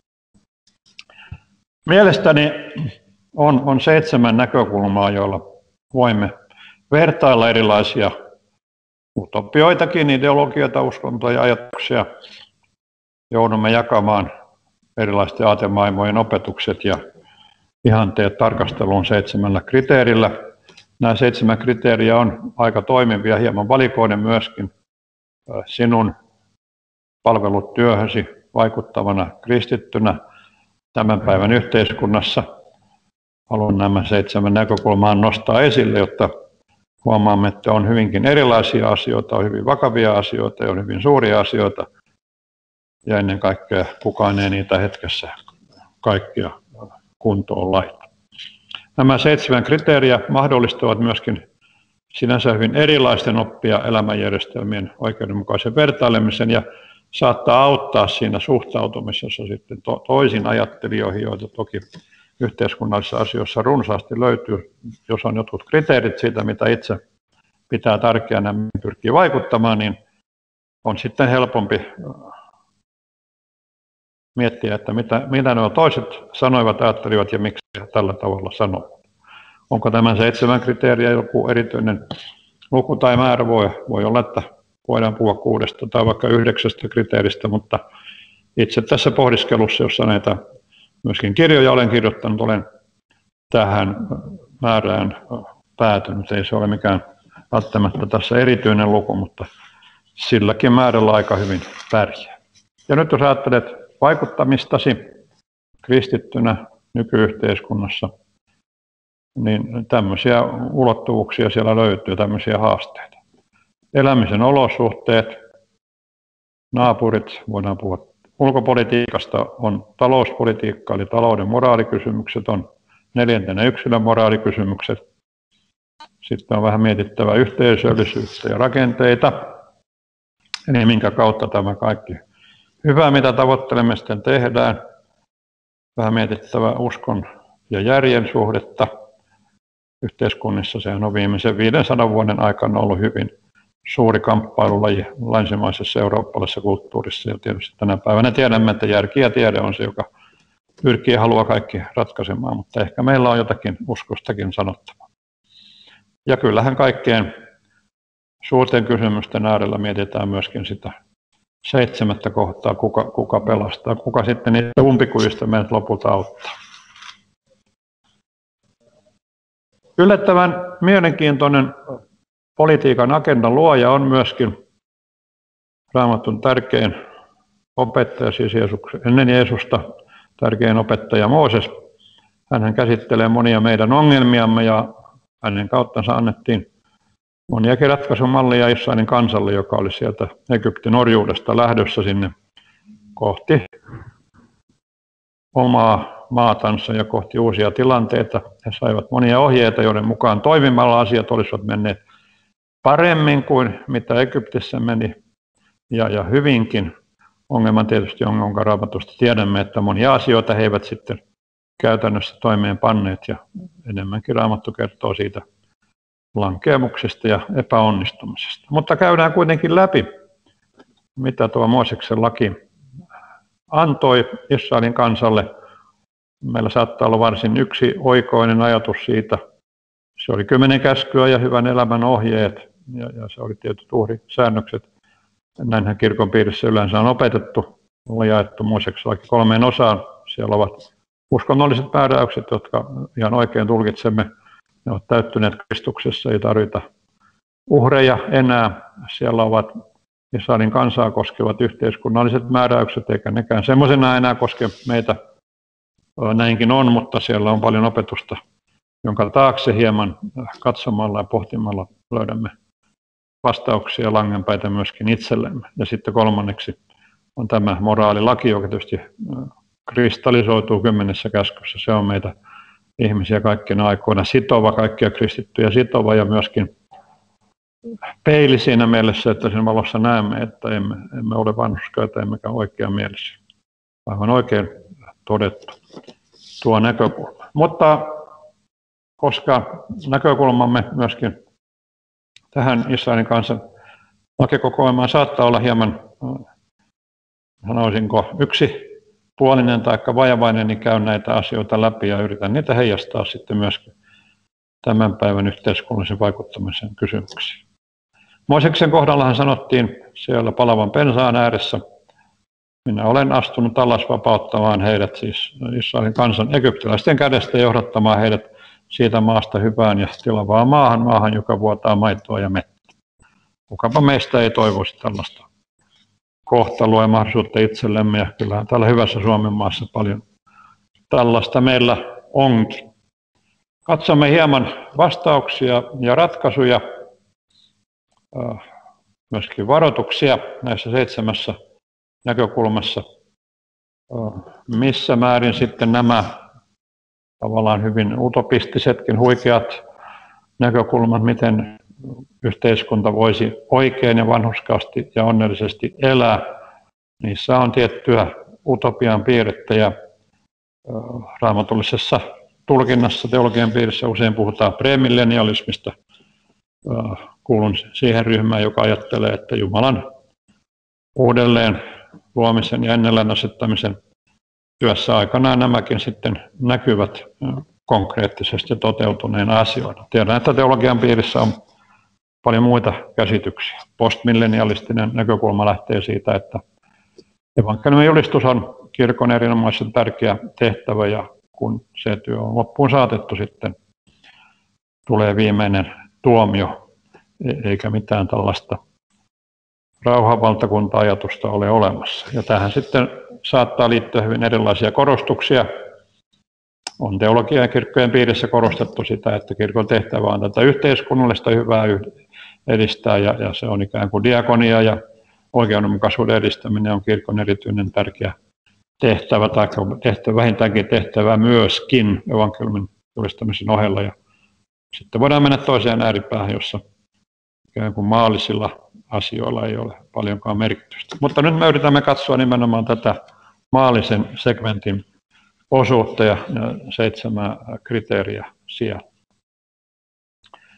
Mielestäni on, on seitsemän näkökulmaa, joilla voimme vertailla erilaisia utopioitakin, ideologioita, uskontoja ja ajatuksia. Joudumme jakamaan erilaisten aatemaailmojen opetukset ja ihanteet tarkasteluun seitsemällä kriteerillä. Nämä seitsemän kriteeriä on aika toimivia, hieman valikoiden myöskin sinun palvelut työhösi vaikuttavana kristittynä tämän päivän yhteiskunnassa. Haluan nämä seitsemän näkökulmaa nostaa esille, jotta huomaamme, että on hyvinkin erilaisia asioita, on hyvin vakavia asioita ja on hyvin suuria asioita. Ja ennen kaikkea kukaan ei niitä hetkessä kaikkia kuntoon laita. Nämä seitsemän kriteeriä mahdollistavat myöskin sinänsä hyvin erilaisten oppia elämänjärjestelmien oikeudenmukaisen vertailemisen ja saattaa auttaa siinä suhtautumisessa sitten to- toisin ajattelijoihin, joita toki yhteiskunnallisissa asioissa runsaasti löytyy. Jos on jotkut kriteerit siitä, mitä itse pitää tärkeänä ja pyrkii vaikuttamaan, niin on sitten helpompi miettiä, että mitä, mitä nuo toiset sanoivat, ajattelivat ja miksi tällä tavalla sanoivat. Onko tämän seitsemän kriteeriä joku erityinen luku tai määrä? Voi, voi olla, että voidaan puhua kuudesta tai vaikka yhdeksästä kriteeristä, mutta itse tässä pohdiskelussa, jossa näitä myöskin kirjoja olen kirjoittanut, olen tähän määrään päätynyt. Ei se ole mikään välttämättä tässä erityinen luku, mutta silläkin määrällä aika hyvin pärjää. Ja nyt jos ajattelet vaikuttamistasi kristittynä nykyyhteiskunnassa, niin tämmöisiä ulottuvuuksia siellä löytyy, tämmöisiä haasteita. Elämisen olosuhteet, naapurit, voidaan puhua ulkopolitiikasta, on talouspolitiikka, eli talouden moraalikysymykset, on neljäntenä yksilön moraalikysymykset. Sitten on vähän mietittävä yhteisöllisyyttä ja rakenteita, eli minkä kautta tämä kaikki hyvä, mitä tavoittelemme, sitten tehdään. Vähän mietittävä uskon ja järjen suhdetta. Yhteiskunnissa sehän on viimeisen viidensadan vuoden aikana ollut hyvin suuri kamppailulaji länsimaisessa eurooppalaisessa kulttuurissa. Ja tietysti tänä päivänä tiedämme, että järki ja tiede on se, joka pyrkii ja haluaa kaikki ratkaisemaan, mutta ehkä meillä on jotakin uskostakin sanottavaa. Ja kyllähän kaikkien suurten kysymysten äärellä mietitään myöskin sitä seitsemättä kohtaa, kuka, kuka pelastaa, kuka sitten niistä umpikujista meidät lopulta auttaa. Yllättävän mielenkiintoinen politiikan agendan luoja on myöskin Raamatun tärkein opettaja, siis Jeesuksen, ennen Jeesusta tärkein opettaja Mooses. Hän käsittelee monia meidän ongelmiamme ja hänen kauttansa annettiin moniakin ratkaisumallia Israelin kansalle, joka oli sieltä Egyptin orjuudesta lähdössä sinne kohti omaa maatansa ja kohti uusia tilanteita. He saivat monia ohjeita, joiden mukaan toimimalla asiat olisivat menneet paremmin kuin mitä Egyptissä meni ja, ja hyvinkin. Ongelma tietysti on, jonka Raamatusta tiedämme, että monia asioita he eivät sitten käytännössä toimeenpanneet ja enemmänkin Raamattu kertoo siitä lankeamuksesta ja epäonnistumisesta. Mutta käydään kuitenkin läpi, mitä tuo Mooseksen laki antoi Israelin kansalle. Meillä saattaa olla varsin yksi oikoinen ajatus siitä. Se oli kymmenen käskyä ja hyvän elämän ohjeet ja, ja se oli tietyt uhrisäännökset. Näinhän kirkon piirissä yleensä on opetettu, on jaettu Mooseksen laki kolmeen osaan. Siellä ovat uskonnolliset määräykset, jotka ihan oikein tulkitsemme. Ne ovat täyttyneet Kristuksessa, ei tarvita uhreja enää. Siellä ovat Israelin kansaa koskevat yhteiskunnalliset määräykset, eikä nekään semmoisena enää koske meitä. Näinkin on, mutta siellä on paljon opetusta, jonka taakse hieman katsomalla ja pohtimalla löydämme vastauksia langenpäitä myöskin itsellemme. Ja sitten kolmanneksi on tämä moraalilaki, joka tietysti kristallisoituu kymmenessä käskyssä. Se on meitä ihmisiä kaikkina aikoina sitova, kaikkia kristittyjä sitova ja myöskin peili siinä mielessä, että sen valossa näemme, että emme, emme ole vanhurskaita emmekä oikeamielisiä. Aivan oikein todettu tuo näkökulma. Mutta koska näkökulmamme myöskin tähän Israelin kansan lakikokoelmaan saattaa olla hieman, sanoisinko, yksipuolinen tai vajavainen, niin käyn näitä asioita läpi ja yritän niitä heijastaa sitten myöskin tämän päivän yhteiskunnallisen vaikuttamisen kysymyksiin. Mooseksen kohdallahan sanottiin siellä palavan pensaan ääressä, minä olen astunut alas vapauttamaan heidät, siis Israelin kansan egyptiläisten kädestä johdattamaan heidät siitä maasta hyvään ja tilavaan maahan, maahan, joka vuotaa maitoa ja mettä. Kukapa meistä ei toivoisi tällaista kohtalua ja mahdollisuutta itsellemme, ja kyllähän täällä hyvässä Suomen maassa paljon tällaista meillä onkin. Katsomme hieman vastauksia ja ratkaisuja, myöskin varoituksia näissä seitsemässä näkökulmassa, missä määrin sitten nämä tavallaan hyvin utopistisetkin huikeat näkökulmat, miten yhteiskunta voisi oikein ja vanhurskaasti ja onnellisesti elää. Niissä on tiettyä utopian piirrettä ja raamatullisessa tulkinnassa teologian piirissä usein puhutaan premillennialismista. Kuulun siihen ryhmään, joka ajattelee, että Jumalan uudelleen luomisen ja ennalleen asettamisen työssä aikanaan nämäkin sitten näkyvät konkreettisesti toteutuneena asioina. Tiedän, että teologian piirissä on paljon muita käsityksiä. Postmillenialistinen näkökulma lähtee siitä, että evankeliumin julistus on kirkon erinomaisen tärkeä tehtävä ja kun se työ on loppuun saatettu, sitten tulee viimeinen tuomio, eikä mitään tällaista rauhanvaltakunta-ajatusta ole olemassa. Ja tähän sitten saattaa liittyä hyvin erilaisia korostuksia. On teologian ja kirkkojen piirissä korostettu sitä, että kirkon tehtävä on tätä yhteiskunnallista hyvää edistää, ja, ja se on ikään kuin diakonia ja oikeudenmukaisuuden edistäminen on kirkon erityinen tärkeä tehtävä, tai tehtävä, vähintäänkin tehtävä myöskin evankeliumin julistamisen ohella. Ja sitten voidaan mennä toiseen ääripäähän, jossa ikään kuin maallisilla asioilla ei ole paljonkaan merkitystä. Mutta nyt me yritämme katsoa nimenomaan tätä maallisen segmentin osuutta ja seitsemää kriteeriä siellä.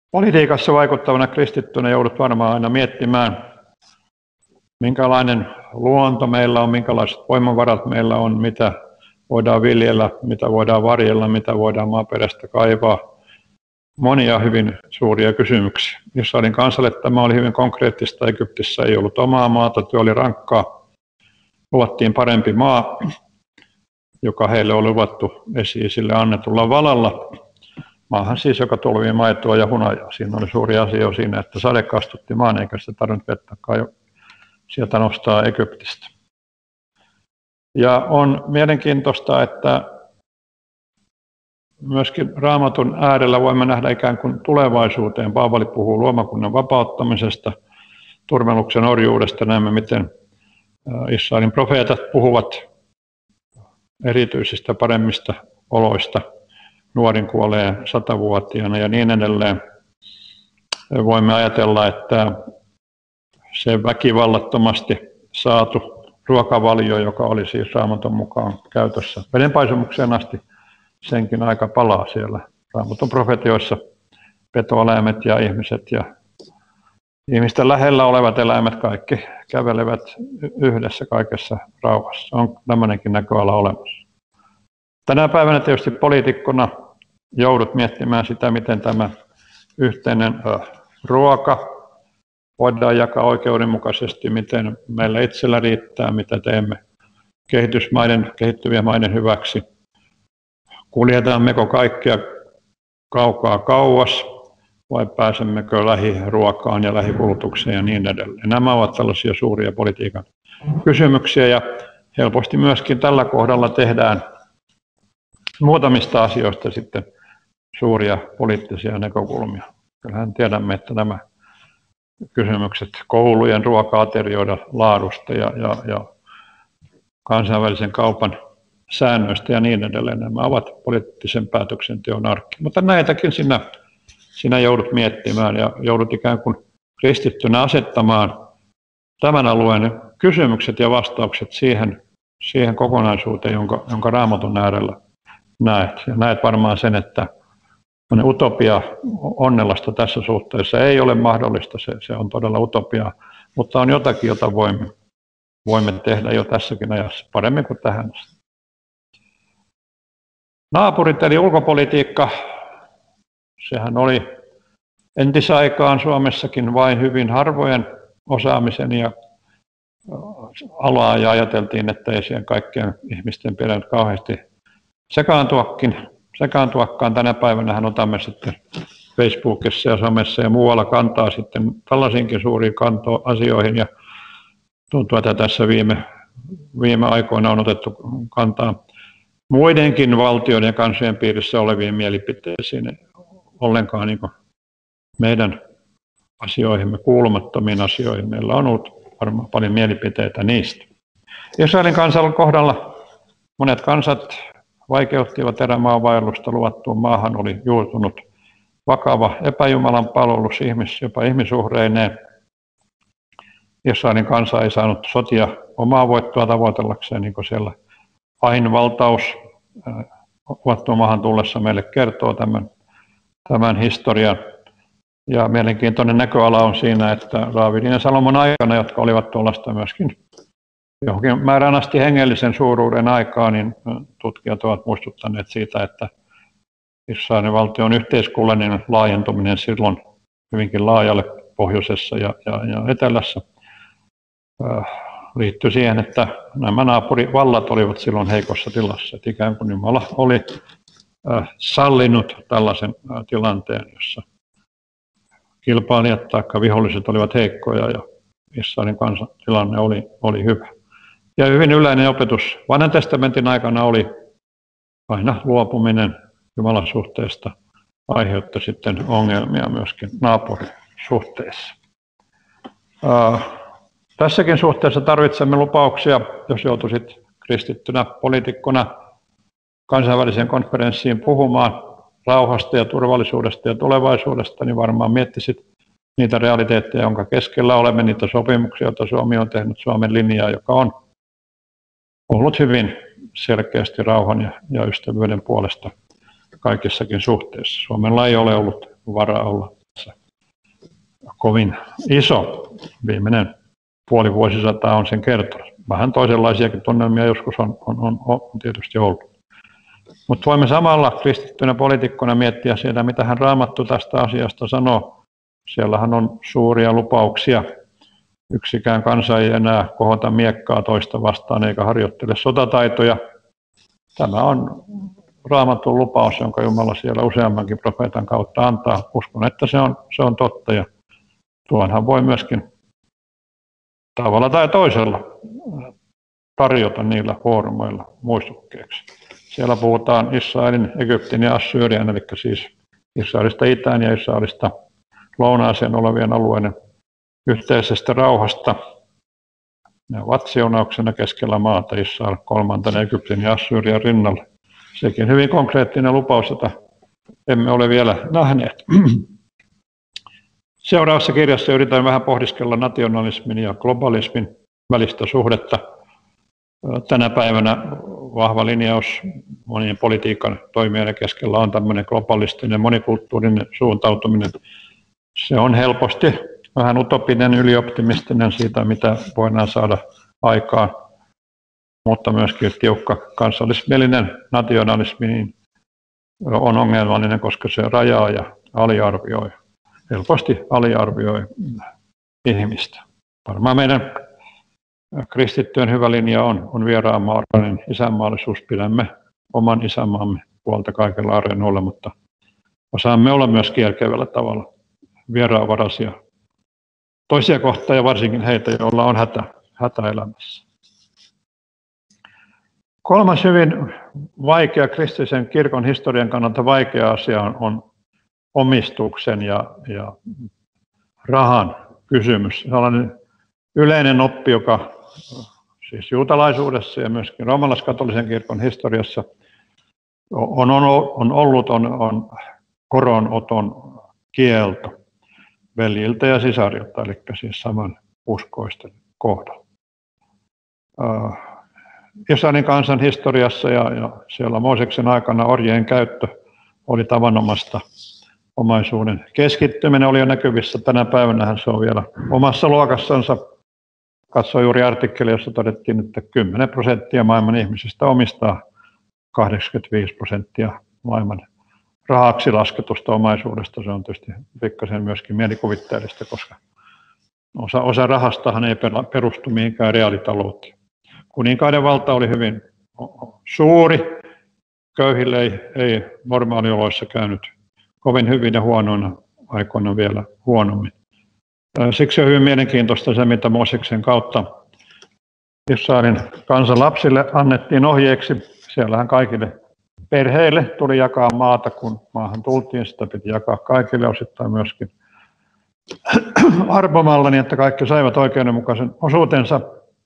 Politiikassa vaikuttavana kristittynä joudut varmaan aina miettimään, minkälainen luonto meillä on, minkälaiset voimavarat meillä on, mitä voidaan viljellä, mitä voidaan varjella, mitä voidaan maaperästä kaivaa. Monia hyvin suuria kysymyksiä. Israelin kansalle tämä oli hyvin konkreettista. Egyptissä ei ollut omaa maata, työ oli rankkaa. Luvattiin parempi maa, joka heille oli luvattu esi-isille annetulla valalla. Maahan siis, joka tulvii maitoa ja hunajaa. Siinä oli suuri asia siinä, että sade kastutti maan, eikä sitä tarvinnut vettä kai sieltä nostaa Egyptistä. Ja on mielenkiintoista, että myöskin Raamatun äärellä voimme nähdä ikään kuin tulevaisuuteen. Paavali puhuu luomakunnan vapauttamisesta, turmeluksen orjuudesta. Näemme, miten Israelin profeetat puhuvat erityisistä paremmista oloista. Nuorin kuolee satavuotiaana ja niin edelleen. Voimme ajatella, että se väkivallattomasti saatu ruokavalio, joka oli siis Raamatun mukaan käytössä vedenpaisumukseen asti, senkin aika palaa siellä Raamatun profetioissa. Petoeläimet ja ihmiset ja ihmisten lähellä olevat eläimet kaikki kävelevät yhdessä kaikessa rauhassa. On tämmöinenkin näköala olemassa. Tänä päivänä tietysti poliitikkona joudut miettimään sitä, miten tämä yhteinen ruoka voidaan jakaa oikeudenmukaisesti, miten meillä itsellä riittää, mitä teemme kehitysmaiden, kehittyvien maiden hyväksi. Kuljetammeko kaikkia kaukaa kauas vai pääsemmekö lähiruokaan ja lähikulutukseen ja niin edelleen. Nämä ovat tällaisia suuria politiikan kysymyksiä ja helposti myöskin tällä kohdalla tehdään muutamista asioista sitten suuria poliittisia näkökulmia. Kyllähän tiedämme, että nämä kysymykset koulujen ruoka-aterioida laadusta ja, ja, ja kansainvälisen kaupan säännöistä ja niin edelleen. Nämä ovat poliittisen päätöksenteon arkki. Mutta näitäkin sinä, sinä joudut miettimään ja joudut ikään kuin kristittynä asettamaan tämän alueen kysymykset ja vastaukset siihen, siihen kokonaisuuteen, jonka, jonka Raamatun äärellä näet. Ja näet varmaan sen, että utopia onnellasta tässä suhteessa ei ole mahdollista, se, se on todella utopia, mutta on jotakin, jota voimme, voimme tehdä jo tässäkin ajassa paremmin kuin tähän asti. Naapurit eli ulkopolitiikka, sehän oli entisaikaan Suomessakin vain hyvin harvojen osaamisen ja alaa ja ajateltiin, että ei siihen kaikkien ihmisten pidä kauheasti sekaantuakin. Sekaantuakaan tänä päivänä otamme sitten Facebookissa ja somessa ja muualla kantaa sitten tällaisiinkin suuriin kanto asioihin ja tuntuu, että tässä viime, viime aikoina on otettu kantaa muidenkin valtioiden ja kansojen piirissä oleviin mielipiteisiin ollenkaan niin kuin meidän asioihimme kuulumattomiin asioihin. Meillä on ollut varmaan paljon mielipiteitä niistä. Israelin kansan kohdalla monet kansat vaikeuttivat erämaavaellusta. Luvattuun maahan oli juurtunut vakava epäjumalan palvelus, ihmis, jopa ihmisuhreineen. Israelin kansa ei saanut sotia omaa voittoa tavoitellakseen, niin kuin siellä Ain valtaus luvattuun maahan tullessa meille kertoo tämän, tämän historian. Ja mielenkiintoinen näköala on siinä, että Daavidin ja Salomon aikana, jotka olivat tuollaista myöskin johonkin määrään asti hengellisen suuruuden aikaa, niin tutkijat ovat muistuttaneet siitä, että Israelin valtion yhteiskunnallinen laajentuminen silloin hyvinkin laajalle pohjoisessa ja, ja, ja etelässä äh, liittyi siihen, että nämä naapurivallat olivat silloin heikossa tilassa. Että ikään kuin Jumala oli äh, sallinut tällaisen äh, tilanteen, jossa kilpailijat tai viholliset olivat heikkoja ja Israelin kansan tilanne oli, oli hyvä. Ja hyvin yleinen opetus Vanhan testamentin aikana oli aina luopuminen Jumalan suhteesta aiheutti sitten ongelmia myöskin naapurisuhteissa. Äh, tässäkin suhteessa tarvitsemme lupauksia, jos joutuisit kristittynä poliitikkona kansainväliseen konferenssiin puhumaan rauhasta ja turvallisuudesta ja tulevaisuudesta, niin varmaan miettisit niitä realiteetteja, jonka keskellä olemme, niitä sopimuksia, joita Suomi on tehnyt, Suomen linjaa, joka on ollut hyvin selkeästi rauhan ja, ja ystävyyden puolesta kaikissakin suhteissa. Suomella ei ole ollut varaa olla kovin iso. Viimeinen puoli vuosisataa on sen kertonut. Vähän toisenlaisiakin tunnelmia joskus on, on, on, on tietysti ollut. Mutta voimme samalla kristittynä poliitikkona miettiä sitä, mitä hän Raamattu tästä asiasta sanoo. Siellähän on suuria lupauksia. Yksikään kansa ei enää kohota miekkaa toista vastaan eikä harjoittele sotataitoja. Tämä on Raamatun lupaus, jonka Jumala siellä useammankin profeetan kautta antaa. Uskon, että se on, se on totta ja tuonhan voi myöskin tavalla tai toisella tarjota niillä foorumeilla muistukkeeksi. Siellä puhutaan Israelin, Egyptin ja Assyrian, eli siis Israelista itään ja Israelista lounaaseen olevien alueiden yhteisestä rauhasta. Ne ovat siunauksena keskellä maata Israel kolmantena Egyptin ja Assyrian rinnalla. Sekin hyvin konkreettinen lupaus, jota emme ole vielä nähneet. Seuraavassa kirjassa yritän vähän pohdiskella nationalismin ja globalismin välistä suhdetta. Tänä päivänä vahva linjaus monien politiikan toimijoiden keskellä on tämmöinen globalistinen, monikulttuurinen suuntautuminen. Se on helposti vähän utopinen, ylioptimistinen siitä, mitä voidaan saada aikaan, mutta myöskin tiukka kansallismielinen nationalismi niin on ongelmallinen, koska se rajaa ja aliarvioi, helposti aliarvioi ihmistä. Varmaan meidän kristittyjen hyvä linja on, on vieraanmaalainen isänmaallisuus. Pidämme oman isänmaamme puolta kaikella arennoilla, mutta osaamme olla myös järkevällä tavalla vieraanvaraisia toisia kohtaan ja varsinkin heitä, joilla on hätä, hätä elämässä. Kolmas hyvin vaikea kristillisen kirkon historian kannalta vaikea asia on, on omistuksen ja, ja rahan kysymys. Sellainen yleinen oppi, joka siis juutalaisuudessa ja myöskin roomalaiskatolisen kirkon historiassa on, on, on ollut on, on koronoton kielto veljiltä ja sisarilta, eli siis saman uskoisten kohdalla. Uh, Israelin kansan historiassa ja, ja siellä Mooseksen aikana orjien käyttö oli tavanomasta. Omaisuuden keskittyminen oli jo näkyvissä. Tänä päivänä se on vielä omassa luokassansa. Katsoin juuri artikkeli, jossa todettiin, että kymmenen prosenttia maailman ihmisistä omistaa kahdeksankymmentäviisi prosenttia maailman rahaksi lasketusta omaisuudesta. Se on tietysti pikkasen myöskin mielikuvitteellista, koska osa, osa rahastahan ei perustu mihinkään reaalitalouteen. Kuninkaiden valta oli hyvin suuri. Köyhille ei, ei normaalioloissa käynyt kovin hyvin ja huonoina aikoina vielä huonommin. Siksi on hyvin mielenkiintoista se, mitä Mooseksen kautta Israelin kansan lapsille annettiin ohjeeksi. Siellähän kaikille perheille tuli jakaa maata, kun maahan tultiin. Sitä piti jakaa kaikille osittain myöskin arpomalla, niin että kaikki saivat oikeudenmukaisen osuutensa.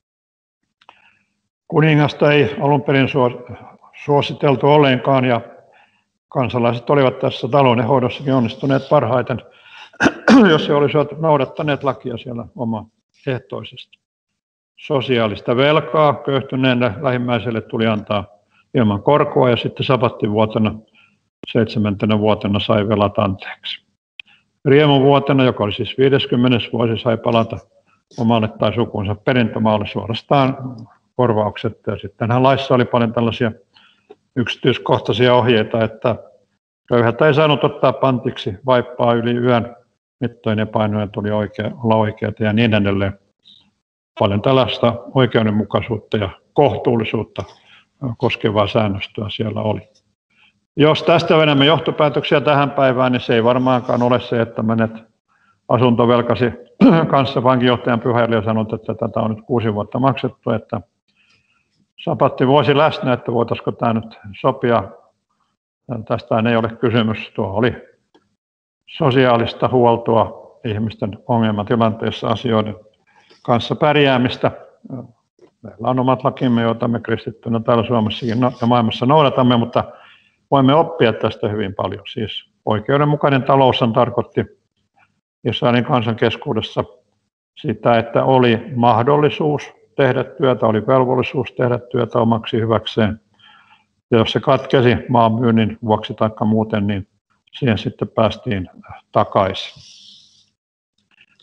Kuningasta ei alun perin suositeltu ollenkaan ja kansalaiset olivat tässä taloudenhoidossakin onnistuneet parhaiten, jos he olisivat noudattaneet lakia siellä omaehtoisesti. Sosiaalista velkaa köyhtyneelle lähimmäiselle tuli antaa ilman korkoa ja sitten sabattivuotena, seitsemäntenä vuotena sai velat anteeksi. Riemuvuotena, joka oli siis viideskymmenes vuosi, sai palata omalle tai sukunsa perintömaalle suorastaan korvaukset. Ja sittenhän laissa oli paljon tällaisia yksityiskohtaisia ohjeita, että köyhät ei saanut ottaa pantiksi vaippaa yli yön, mittojen ja painojen tuli oikea, olla oikeita ja niin edelleen. Paljon tällaista oikeudenmukaisuutta ja kohtuullisuutta koskevaa säännöstöä siellä oli. Jos tästä vedämme johtopäätöksiä tähän päivään, niin se ei varmaankaan ole se, että menet asuntovelkasi kanssa pankinjohtajan pyhäille ja sanot, että tätä on nyt kuusi vuotta maksettu, että sapatti vuosi läsnä, että voitaisiko tämä nyt sopia. Tästä ei ole kysymys. Tuo oli sosiaalista huoltoa ihmisten ongelmatilanteessa asioiden kanssa pärjäämistä. Meillä on omat lakimme, joita me kristittynä täällä Suomessakin ja maailmassa noudatamme, mutta voimme oppia tästä hyvin paljon. Siis oikeudenmukainen taloushan tarkoitti Israelin kansan keskuudessa sitä, että oli mahdollisuus tehdä työtä, oli velvollisuus tehdä työtä omaksi hyväkseen. Ja jos se katkesi maan myynnin vuoksi tai muuten, niin siihen sitten päästiin takaisin.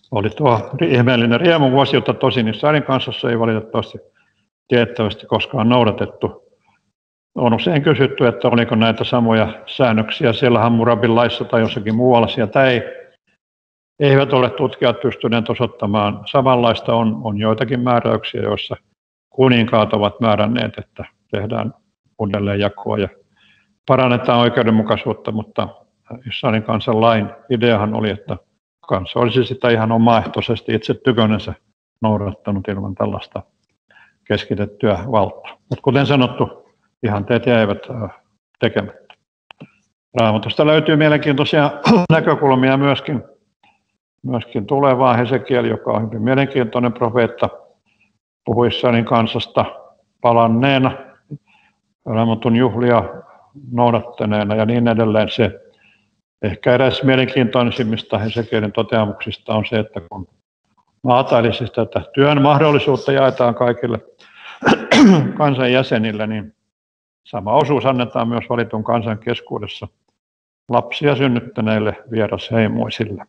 oli tuo ihmeellinen riemuvuosi, jota tosin Israelin kansassa ei valitettavasti tiettävästi koskaan noudatettu. On usein kysytty, että oliko näitä samoja säännöksiä siellä Hammurabin laissa tai jossakin muualla. Sieltä ei, eivät ole tutkijat pystyneet osoittamaan. Samanlaista on, on joitakin määräyksiä, joissa kuninkaat ovat määränneet, että tehdään uudelleenjakoa ja parannetaan oikeudenmukaisuutta, mutta Israelin kansan lain ideahan oli, että kansa olisi sitä ihan omaehtoisesti itse tykönensä noudattanut ilman tällaista keskitettyä valtaa. Mutta kuten sanottu, ihanteet jäivät tekemättä. Raamatusta löytyy mielenkiintoisia näkökulmia myöskin, myöskin tulevaan. Hesekiel, joka on hyvin mielenkiintoinen profeetta, puhui Israelin kansasta palanneena, Raamatun juhlia noudattaneena ja niin edelleen. Se ehkä eräs mielenkiintoisimmista Hesekielin toteamuksista on se, että kun maatailisesti tätä työn mahdollisuutta jaetaan kaikille kansan jäsenille, niin sama osuus annetaan myös valitun kansan keskuudessa lapsia synnyttäneille vierasheimoisille.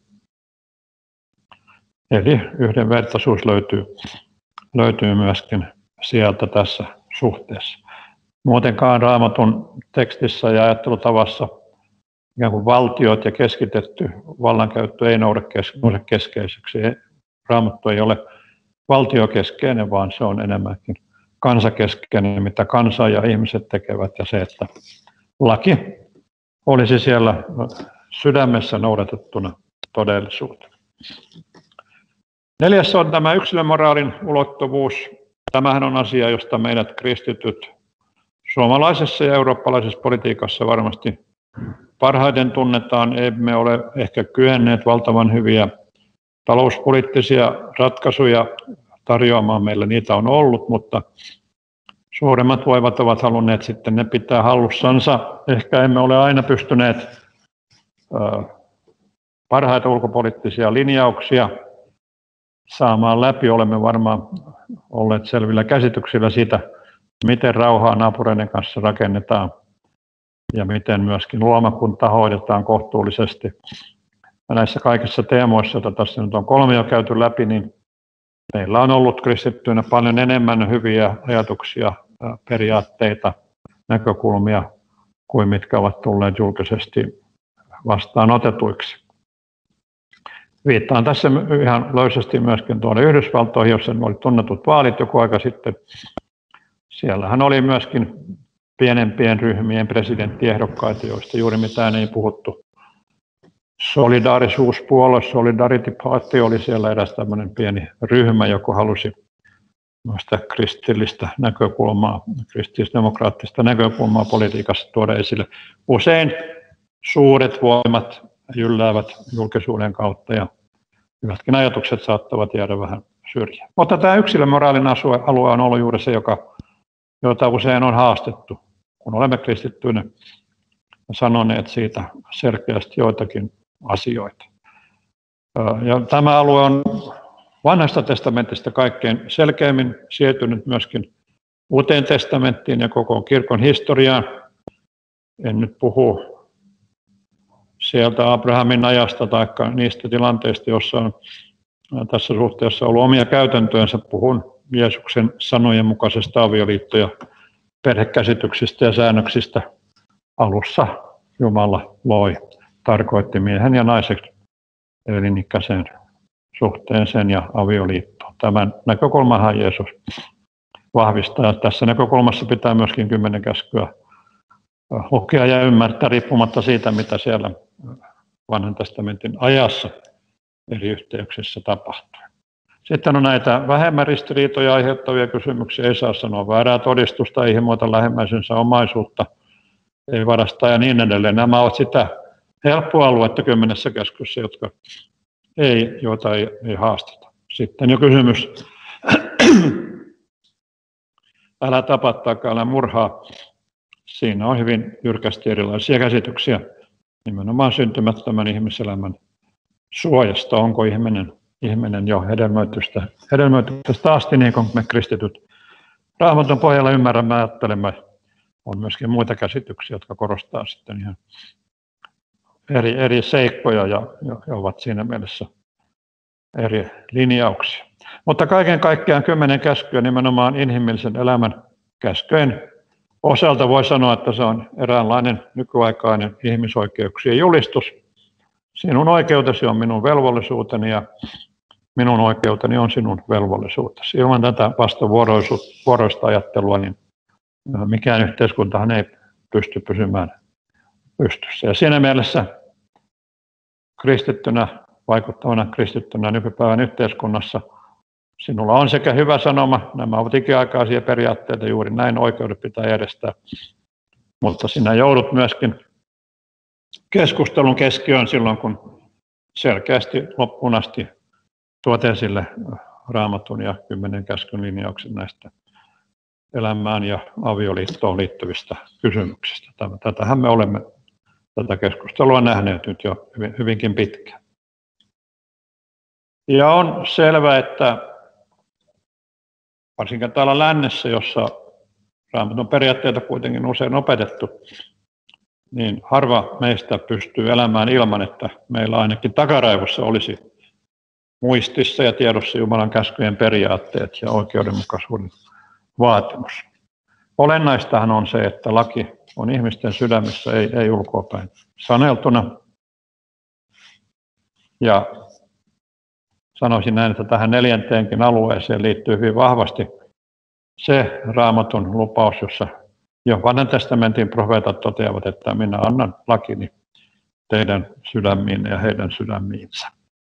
Eli yhdenvertaisuus löytyy, löytyy myöskin sieltä tässä suhteessa. Muutenkaan Raamatun tekstissä ja ajattelutavassa ikään kuin valtiot ja keskitetty vallankäyttö ei nouse keskeiseksi. Raamattu ei ole valtiokeskeinen, vaan se on enemmänkin kansakeskeinen, mitä kansa ja ihmiset tekevät, ja se, että laki olisi siellä sydämessä noudatettuna todellisuutena. Neljäs on tämä yksilömoraalin ulottuvuus. Tämähän on asia, josta meidät kristityt suomalaisessa ja eurooppalaisessa politiikassa varmasti parhaiten tunnetaan. Emme ole ehkä kyenneet valtavan hyviä talouspoliittisia ratkaisuja tarjoamaan. Meillä niitä on ollut, mutta suuremmat voivat ovat halunneet sitten ne pitää hallussansa. Ehkä emme ole aina pystyneet parhaita ulkopoliittisia linjauksia saamaan läpi. Olemme varmaan olleet selvillä käsityksillä siitä, miten rauhaa naapureiden kanssa rakennetaan ja miten myöskin luomakunta hoidetaan kohtuullisesti. Ja näissä kaikissa teemoissa, joita tässä nyt on kolme jo käyty läpi, niin meillä on ollut kristittyinä paljon enemmän hyviä ajatuksia, periaatteita, näkökulmia kuin mitkä ovat tulleet julkisesti vastaanotetuiksi. Viittaan tässä ihan löysästi myöskin tuonne Yhdysvaltoihin, jossa oli tunnetut vaalit joku aika sitten. Siellähän oli myöskin pienempien ryhmien presidenttiehdokkaita, joista juuri mitään ei puhuttu. Solidaarisuuspuolue, Solidarity Party oli siellä eräs tämmöinen pieni ryhmä, joka halusi sitä kristillistä näkökulmaa, kristillisdemokraattista näkökulmaa politiikassa tuoda esille. Usein suuret voimat jylläävät julkisuuden kautta ja hyvätkin ajatukset saattavat jäädä vähän syrjään. Mutta tämä yksilömoraalin alue on ollut juuri se, joka, jota usein on haastettu, kun olemme kristittyinä sanoneet siitä selkeästi joitakin asioita. Ja tämä alue on vanhasta testamentista kaikkein selkeimmin siirtynyt myöskin Uuteen testamenttiin ja koko kirkon historiaan. En nyt puhu sieltä Abrahamin ajasta tai niistä tilanteista, joissa on tässä suhteessa ollut omia käytäntöjensä. Puhun Jeesuksen sanojen mukaisesta avioliitto- ja perhekäsityksistä ja säännöksistä. Alussa Jumala loi, tarkoitti miehen ja naisen elinikäisen suhteeseen ja avioliittoon. Tämän näkökulmahan Jeesus vahvistaa. Tässä näkökulmassa pitää myöskin kymmenen käskyä lukea ja ymmärtää riippumatta siitä, mitä siellä vanhan testamentin ajassa eri yhteyksissä tapahtuu. Sitten on näitä vähemmän ristiriitoja aiheuttavia kysymyksiä. Ei saa sanoa väärää todistusta, ei himoita lähemmäisensä omaisuutta, ei varastaa ja niin edelleen. Nämä ovat sitä helppoa aluetta kymmenessä käskyssä, jotka ei, joita ei, ei haasteta. Sitten jo kysymys, älä tapaa tai älä murhaa. Siinä on hyvin jyrkästi erilaisia käsityksiä nimenomaan syntymättömän ihmiselämän suojasta. Onko ihminen, ihminen jo hedelmöitystä, hedelmöityksestä asti, niin kuin me kristityt Raamatun pohjalla ymmärrämme, ajattelemme. On myöskin muita käsityksiä, jotka korostaa sitten ihan eri, eri seikkoja ja, ja, ja ovat siinä mielessä eri linjauksia. Mutta kaiken kaikkiaan kymmenen käskyä nimenomaan inhimillisen elämän käskyjen osalta voi sanoa, että se on eräänlainen nykyaikainen ihmisoikeuksien julistus. Sinun oikeutesi on minun velvollisuuteni ja minun oikeuteni on sinun velvollisuutesi. Ilman tätä vastavuoroista ajattelua niin mikään yhteiskuntahan ei pysty pysymään pystyssä. Ja siinä mielessä kristittynä, vaikuttavana kristittynä nykypäivän yhteiskunnassa sinulla on sekä hyvä sanoma, nämä ovat ikiaikaisia periaatteita, juuri näin oikeudet pitää järjestää, mutta sinä joudut myöskin keskustelun keskiöön silloin, kun selkeästi loppuun asti tuot esille Raamatun ja kymmenen käskyn linjaukset näistä elämään ja avioliittoon liittyvistä kysymyksistä. Tätähän me olemme tätä keskustelua nähneet nyt jo hyvinkin pitkään. Ja on selvää, että varsinkin täällä lännessä, jossa Raamatun periaatteita kuitenkin usein opetettu, niin harva meistä pystyy elämään ilman, että meillä ainakin takaraivossa olisi muistissa ja tiedossa Jumalan käskyjen periaatteet ja oikeudenmukaisuuden vaatimus. Olennaistahan on se, että laki on ihmisten sydämissä, ei, ei ulkoapäin saneltuna. Ja sanoisin näin, että tähän neljänteenkin alueeseen liittyy hyvin vahvasti se Raamatun lupaus, jossa jo Vanhan testamentin profeetat toteavat, että minä annan lakini teidän sydämiin ja heidän sydämiinsä.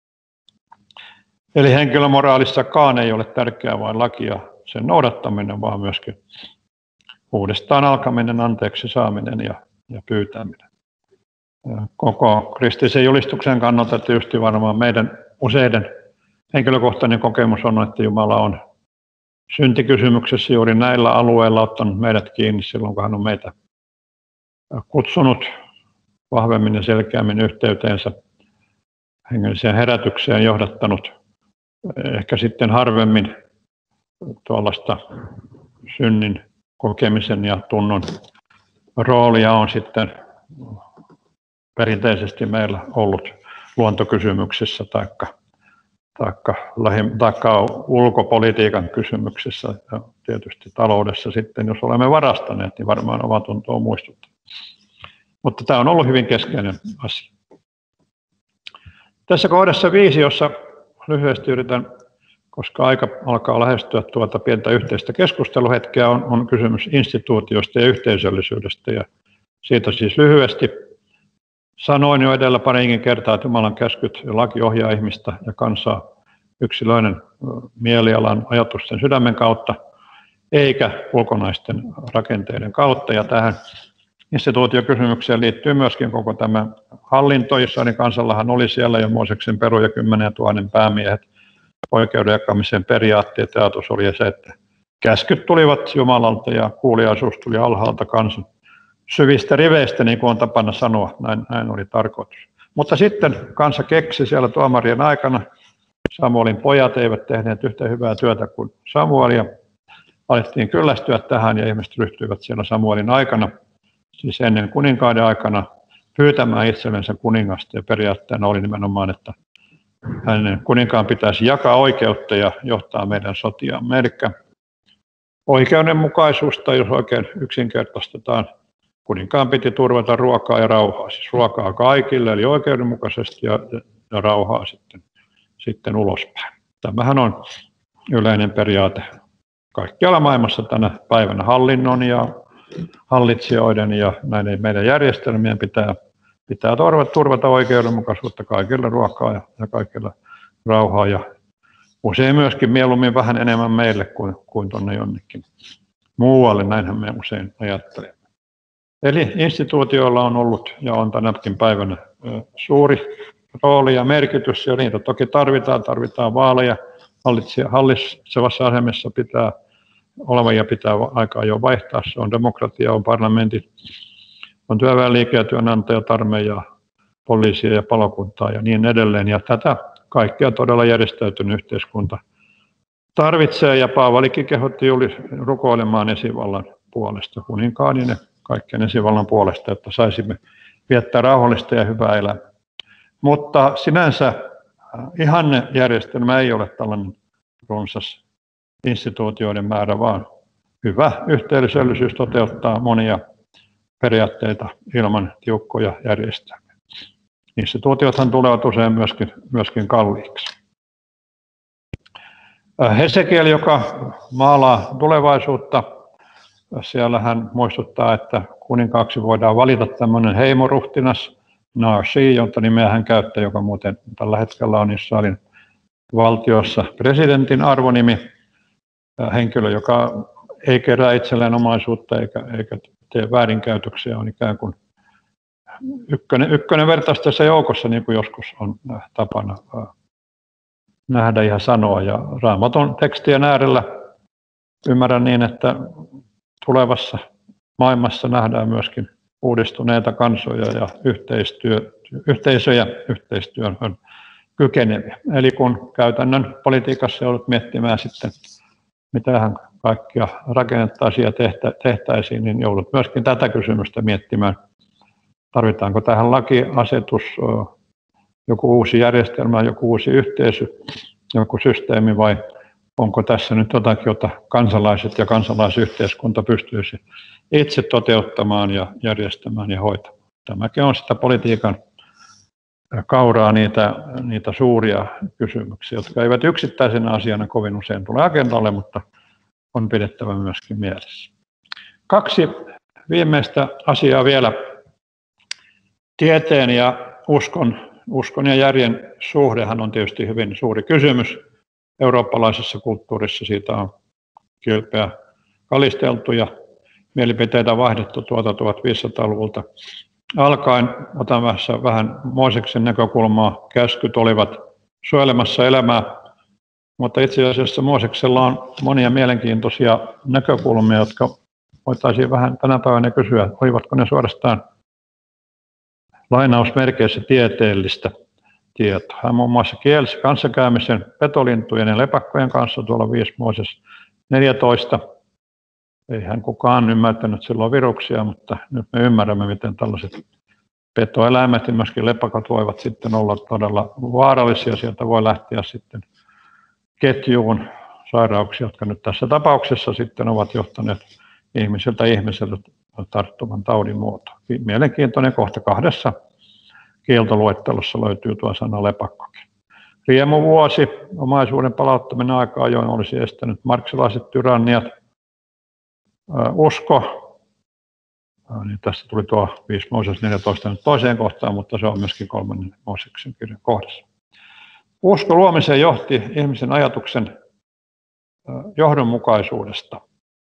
Eli henkilömoraalissakaan ei ole tärkeää vain laki ja sen noudattaminen, vaan myöskin uudestaan alkaminen, anteeksi saaminen ja, ja pyytäminen. Ja koko kristillisen julistuksen kannalta tietysti varmaan meidän useiden henkilökohtainen kokemus on, että Jumala on syntikysymyksessä juuri näillä alueilla ottanut meidät kiinni silloin, kun hän on meitä kutsunut vahvemmin ja selkeämmin yhteyteensä, hengelliseen herätykseen johdattanut, ehkä sitten harvemmin tuollaista synnin kokemisen ja tunnon roolia on sitten perinteisesti meillä ollut luontokysymyksissä taikka, taikka, taikka ulkopolitiikan kysymyksissä ja tietysti taloudessa sitten, jos olemme varastaneet, niin varmaan oma tuntoa muistuttaa. Mutta tämä on ollut hyvin keskeinen asia. Tässä kohdassa viisi, jossa lyhyesti yritän, koska aika alkaa lähestyä tuota pientä yhteistä keskusteluhetkeä, on, on kysymys instituutiosta ja yhteisöllisyydestä. Ja siitä siis lyhyesti sanoin jo edellä pariinkin kertaa, että Jumalan käskyt ja laki ohjaa ihmistä ja kansaa yksilöiden mielialan ajatusten sydämen kautta, eikä ulkonaisten rakenteiden kautta. Ja tähän instituutiokysymykseen liittyy myöskin koko tämä hallinto, jossa niin kansallahan oli siellä jo Mooseksen peru ja kymmenen tuhannen päämiehet, oikeuden jakamisen periaatteet. Ajatus oli se, että käskyt tulivat Jumalalta ja kuuliaisuus tuli alhaalta kansan syvistä riveistä, niin kuin on tapana sanoa. Näin, näin oli tarkoitus. Mutta sitten kansa keksi siellä tuomarien aikana. Samuelin pojat eivät tehneet yhtä hyvää työtä kuin Samuel, ja alettiin kyllästyä tähän, ja ihmiset ryhtyivät siellä Samuelin aikana, siis ennen kuninkaiden aikana, pyytämään itsellensä kuningasta, ja periaatteena oli nimenomaan, että hänen kuninkaan pitäisi jakaa oikeutta ja johtaa meidän sotiamme. Eli oikeudenmukaisuus, tai jos oikein yksinkertaistetaan, kuninkaan piti turvata ruokaa ja rauhaa, siis ruokaa kaikille, eli oikeudenmukaisesti, ja, ja rauhaa sitten, sitten ulospäin. Tämähän on yleinen periaate kaikkialla maailmassa tänä päivänä. Hallinnon ja hallitsijoiden ja näiden meidän järjestelmien pitää, pitää turvata oikeudenmukaisuutta kaikille, ruokaa ja, ja kaikille rauhaa, ja usein myöskin mieluummin vähän enemmän meille kuin, kuin tuonne jonnekin muualle, näinhän me usein ajattelemme. Eli instituutioilla on ollut ja on tänäkin päivänä suuri rooli ja merkitys, ja niitä toki tarvitaan, tarvitaan vaaleja, hallitsevassa asemassa pitää oleva ja pitää aikaa jo vaihtaa, se on demokratia, on parlamentit, on työväenliike ja työnantajat, armeija, poliisia ja palokuntaa ja niin edelleen, ja tätä kaikkea todella järjestäytynyt yhteiskunta tarvitsee, ja Paavalikin kehotti juuri rukoilemaan esivallan puolesta, kuninkaan ja kaikkien esivallan puolesta, että saisimme viettää rauhallista ja hyvää elämää. Mutta sinänsä ihannejärjestelmä ei ole tällainen runsas instituutioiden määrä, vaan hyvä yhteisöllisyys toteuttaa monia periaatteita ilman tiukkoja järjestelmiä. Instituutiothan tulevat usein myöskin, myöskin kalliiksi. Hesekiel, joka maalaa tulevaisuutta, siellä hän muistuttaa, että kuninkaaksi voidaan valita tämmöinen heimoruhtinas, Narsi, jonka nimeä hän käyttää, joka muuten tällä hetkellä on Israelin valtiossa presidentin arvonimi, henkilö, joka ei kerää itselleen omaisuutta eikä, eikä tee väärinkäytöksiä, on ikään kuin ykkönen, ykkönen vertaisessa joukossa, niin kuin joskus on tapana nähdä ja sanoa. Ja Raamatun tekstien äärellä ymmärrän niin, että tulevassa maailmassa nähdään myöskin uudistuneita kansoja ja yhteistyö, yhteisöjä yhteistyön kykeneviä. Eli kun käytännön politiikassa joudut miettimään sitten, mitähän kaikkia rakennettaisiin ja tehtä, tehtäisiin, niin joudut myöskin tätä kysymystä miettimään. Tarvitaanko tähän lakiasetus, joku uusi järjestelmä, joku uusi yhteisö, joku systeemi vai onko tässä nyt jotakin, jota kansalaiset ja kansalaisyhteiskunta pystyisi itse toteuttamaan ja järjestämään ja hoitamaan. Tämäkin on sitä politiikan kauraa, niitä, niitä suuria kysymyksiä, jotka eivät yksittäisenä asiana kovin usein tule agendalle, mutta on pidettävä myöskin mielessä. Kaksi viimeistä asiaa vielä. Tieteen ja uskon, uskon ja järjen suhdehan on tietysti hyvin suuri kysymys. Eurooppalaisessa kulttuurissa siitä on kilpeä kalisteltu ja mielipiteitä vaihdettu tuota tuhatviisisataaluvulta alkaen. Otan vähän Mooseksen näkökulmaa. Käskyt olivat suojelemassa elämää, mutta itse asiassa Mooseksella on monia mielenkiintoisia näkökulmia, jotka voitaisiin vähän tänä päivänä kysyä, olivatko ne suorastaan lainausmerkeissä tieteellistä tietoa. Hän muun muassa kielsi kanssakäymisen petolintujen ja lepakkojen kanssa tuolla viisi Mooses neljätoista. Eihän kukaan ymmärtänyt silloin viruksia, mutta nyt me ymmärrämme, miten tällaiset petoeläimet ja myöskin lepakot voivat sitten olla todella vaarallisia. Sieltä voi lähteä sitten ketjuun sairauksia, jotka nyt tässä tapauksessa sitten ovat johtaneet ihmiseltä ihmiselle tarttuvan taudin muotoon. Mielenkiintoinen kohta kahdessa kieltoluettelossa löytyy tuo sana lepakkokin. Riemuvuosi, omaisuuden palauttaminen aika ajoin olisi estänyt marksilaiset tyranniat. Usko, niin tässä tuli tuo viisi Mooses neljätoista nyt toiseen kohtaan, mutta se on myöskin kolmannen Mooseksen kirjan kohdassa. Usko luomiseen johti ihmisen ajatuksen johdonmukaisuudesta.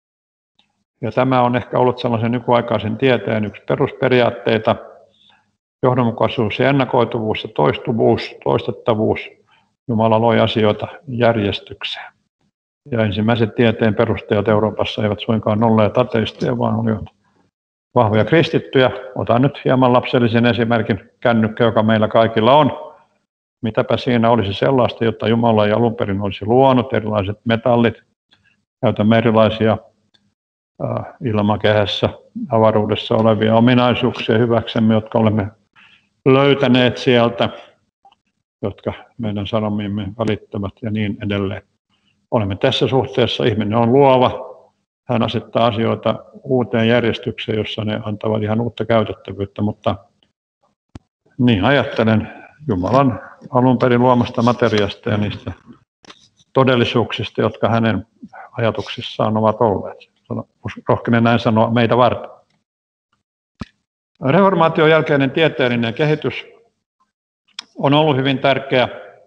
Ja tämä on ehkä ollut sellaisen nykyaikaisen tieteen yksi perusperiaatteita. Johdonmukaisuus ja ennakoituvuus ja toistuvuus, toistettavuus. Jumala loi asioita järjestykseen. Ja ensimmäiset tieteen perustajat Euroopassa eivät suinkaan olleet ateisteja, vaan olivat vahvoja kristittyjä. Otan nyt hieman lapsellisen esimerkin kännykkä, joka meillä kaikilla on. Mitäpä siinä olisi sellaista, jotta Jumala ei alun perin olisi luonut, erilaiset metallit. Käytämme erilaisia äh, ilmakehässä, avaruudessa olevia ominaisuuksia hyväksemme, jotka olemme löytäneet sieltä, jotka meidän sanomimme välittävät ja niin edelleen. Olemme tässä suhteessa, ihminen on luova, hän asettaa asioita uuteen järjestykseen, jossa ne antavat ihan uutta käytettävyyttä, mutta niin ajattelen Jumalan alun perin luomasta materiasta ja niistä todellisuuksista, jotka hänen ajatuksissaan ovat olleet. Rohkenen näin sanoa meitä varten. Reformaation jälkeinen tieteellinen kehitys on ollut hyvin tärkeä.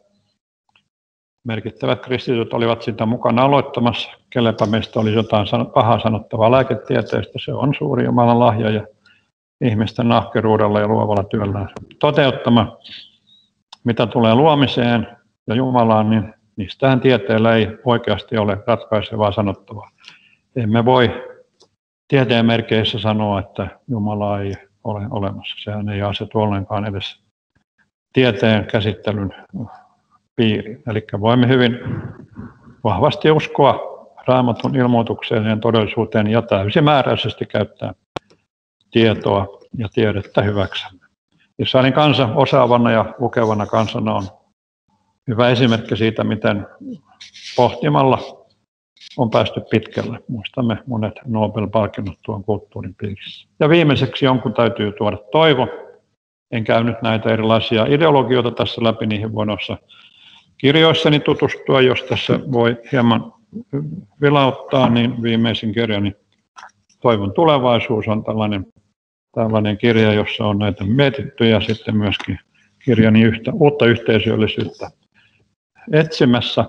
Merkittävät kristityt olivat sitä mukana aloittamassa. Kellepä meistä oli jotain pahaa sanottavaa lääketieteestä. Se on suuri Jumalan lahja ja ihmisten nahkeruudella ja luovalla työllä toteuttama. Mitä tulee luomiseen ja Jumalaan, niin niistähän tieteellä ei oikeasti ole ratkaisevaa sanottavaa. Emme voi tieteen merkeissä sanoa, että Jumala ei ole olemassa. Sehän ei asetu ollenkaan edes tieteen käsittelyn piiriin. Eli voimme hyvin vahvasti uskoa Raamatun ilmoitukseen ja todellisuuteen ja täysimääräisesti käyttää tietoa ja tiedettä hyväksemme. Israelin kansa osaavana ja lukevana kansana on hyvä esimerkki siitä, miten pohtimalla on päästy pitkälle. Muistamme monet Nobel-palkinnot tuon kulttuurin piirissä. Ja viimeiseksi jonkun täytyy tuoda toivo. En käy nyt näitä erilaisia ideologioita tässä läpi, niihin voi noissa kirjoissani tutustua, jos tässä voi hieman vilauttaa, niin viimeisin kirjani Toivon tulevaisuus on tällainen, tällainen kirja, jossa on näitä mietitty ja sitten myöskin kirjani yhtä, uutta yhteisöllisyyttä etsimässä.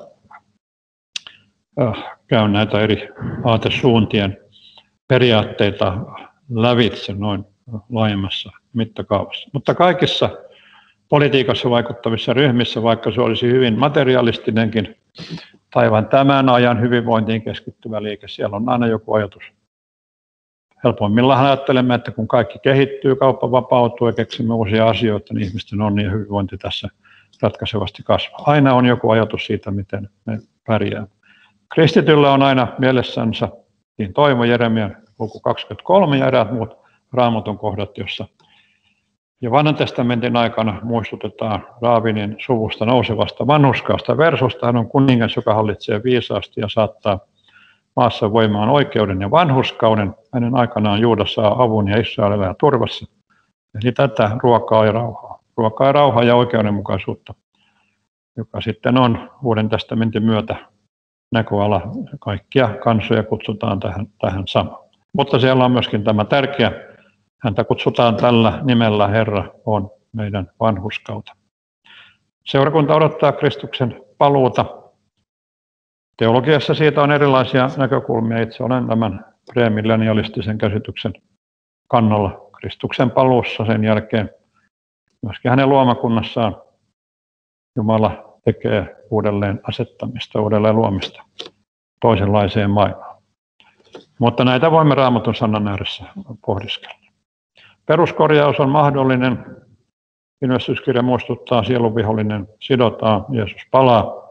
Käyn näitä eri aatesuuntien periaatteita lävitse noin laajemmassa mittakaavassa. Mutta kaikissa politiikassa vaikuttavissa ryhmissä, vaikka se olisi hyvin materialistinenkin tai vain tämän ajan hyvinvointiin keskittyvä liike, siellä on aina joku ajatus. Helpoimmillaan ajattelemme, että kun kaikki kehittyy, kauppa vapautuu ja keksimme uusia asioita, niin ihmisten onni ja hyvinvointi tässä ratkaisevasti kasvaa. Aina on joku ajatus siitä, miten me pärjäämme. Kristityllä on aina mielessänsä niin Toivo, Jeremian luku kaksikymmentäkolme ja eräät muut Raamatun kohdat, jossa jo Vanhan testamentin aikana muistutetaan Davidin suvusta nousevasta vanhurskaasta versosta. Hän on kuningas, joka hallitsee viisaasti ja saattaa maassa voimaan oikeuden ja vanhurskauden. Hänen aikanaan Juuda saa avun ja Israel elää turvassa. Eli tätä ruokaa ja rauhaa. Ruokaa ja rauhaa ja oikeudenmukaisuutta, joka sitten on Uuden testamentin myötä näköala. Kaikkia kansoja kutsutaan tähän, tähän samaan. Mutta siellä on myöskin tämä tärkeä, häntä kutsutaan tällä nimellä, Herra on meidän vanhurskautta. Seurakunta odottaa Kristuksen paluuta. Teologiassa siitä on erilaisia näkökulmia. Itse olen tämän premillennialistisen käsityksen kannalla Kristuksen paluussa. Sen jälkeen myöskin hänen luomakunnassaan Jumala tekee uudelleen asettamista, uudelleen luomista toisenlaiseen maailmaan. Mutta näitä voimme Raamatun sanan ääressä pohdiskella. Peruskorjaus on mahdollinen. Ilmestyskirja muistuttaa, sielun vihollinen sidotaan, Jeesus palaa.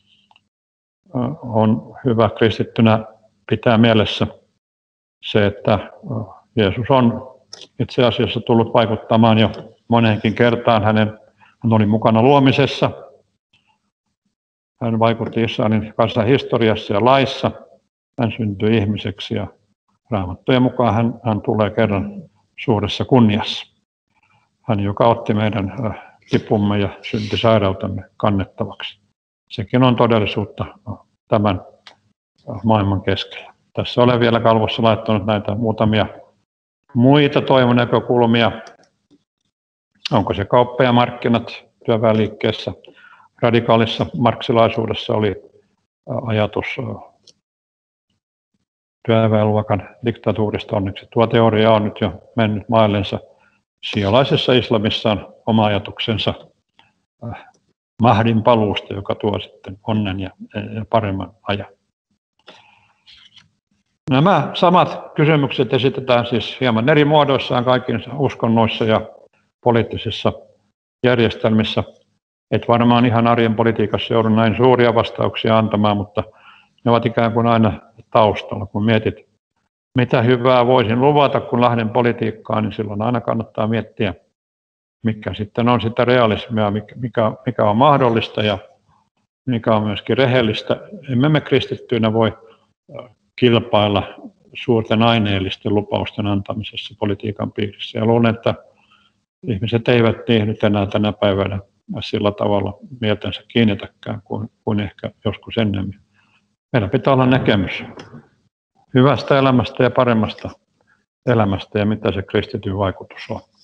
On hyvä kristittynä pitää mielessä se, että Jeesus on itse asiassa tullut vaikuttamaan jo moneenkin kertaan. Hänen, hän oli mukana luomisessa. Hän vaikutti Israelin kansan historiassa ja laissa. Hän syntyi ihmiseksi ja Raamattujen mukaan hän, hän tulee kerran suuressa kunniassa. Hän, joka otti meidän kipumme ja syntisairautemme kannettavaksi. Sekin on todellisuutta tämän maailman keskellä. Tässä olen vielä kalvossa laittanut näitä muutamia muita toivonäkökulmia. Onko se kauppa ja markkinat työväenliikkeessä? Radikaalissa marksilaisuudessa oli ajatus työväenluokan diktatuurista. Onneksi tuo teoria on nyt jo mennyt maillensa. Siolaisessa islamissa on oma ajatuksensa Mahdin paluusta, joka tuo sitten onnen ja, ja paremman ajan. Nämä samat kysymykset esitetään siis hieman eri muodoissaan kaikissa uskonnoissa ja poliittisissa järjestelmissä. Et varmaan ihan arjen politiikassa joudu näin suuria vastauksia antamaan, mutta ne ovat ikään kuin aina taustalla. Kun mietit, mitä hyvää voisin luvata, kun lähden politiikkaan, niin silloin aina kannattaa miettiä, mikä sitten on sitä realismia, mikä, mikä on mahdollista ja mikä on myöskin rehellistä. Emme me kristittyinä voi kilpailla suurten aineellisten lupausten antamisessa politiikan piirissä. Ja luulen, että ihmiset eivät niin nyt enää tänä päivänä sillä tavalla mieltänsä kiinnitäkään kuin, kuin ehkä joskus ennemmin. Meillä pitää olla näkemys hyvästä elämästä ja paremmasta elämästä ja mitä se kristityn vaikutus on.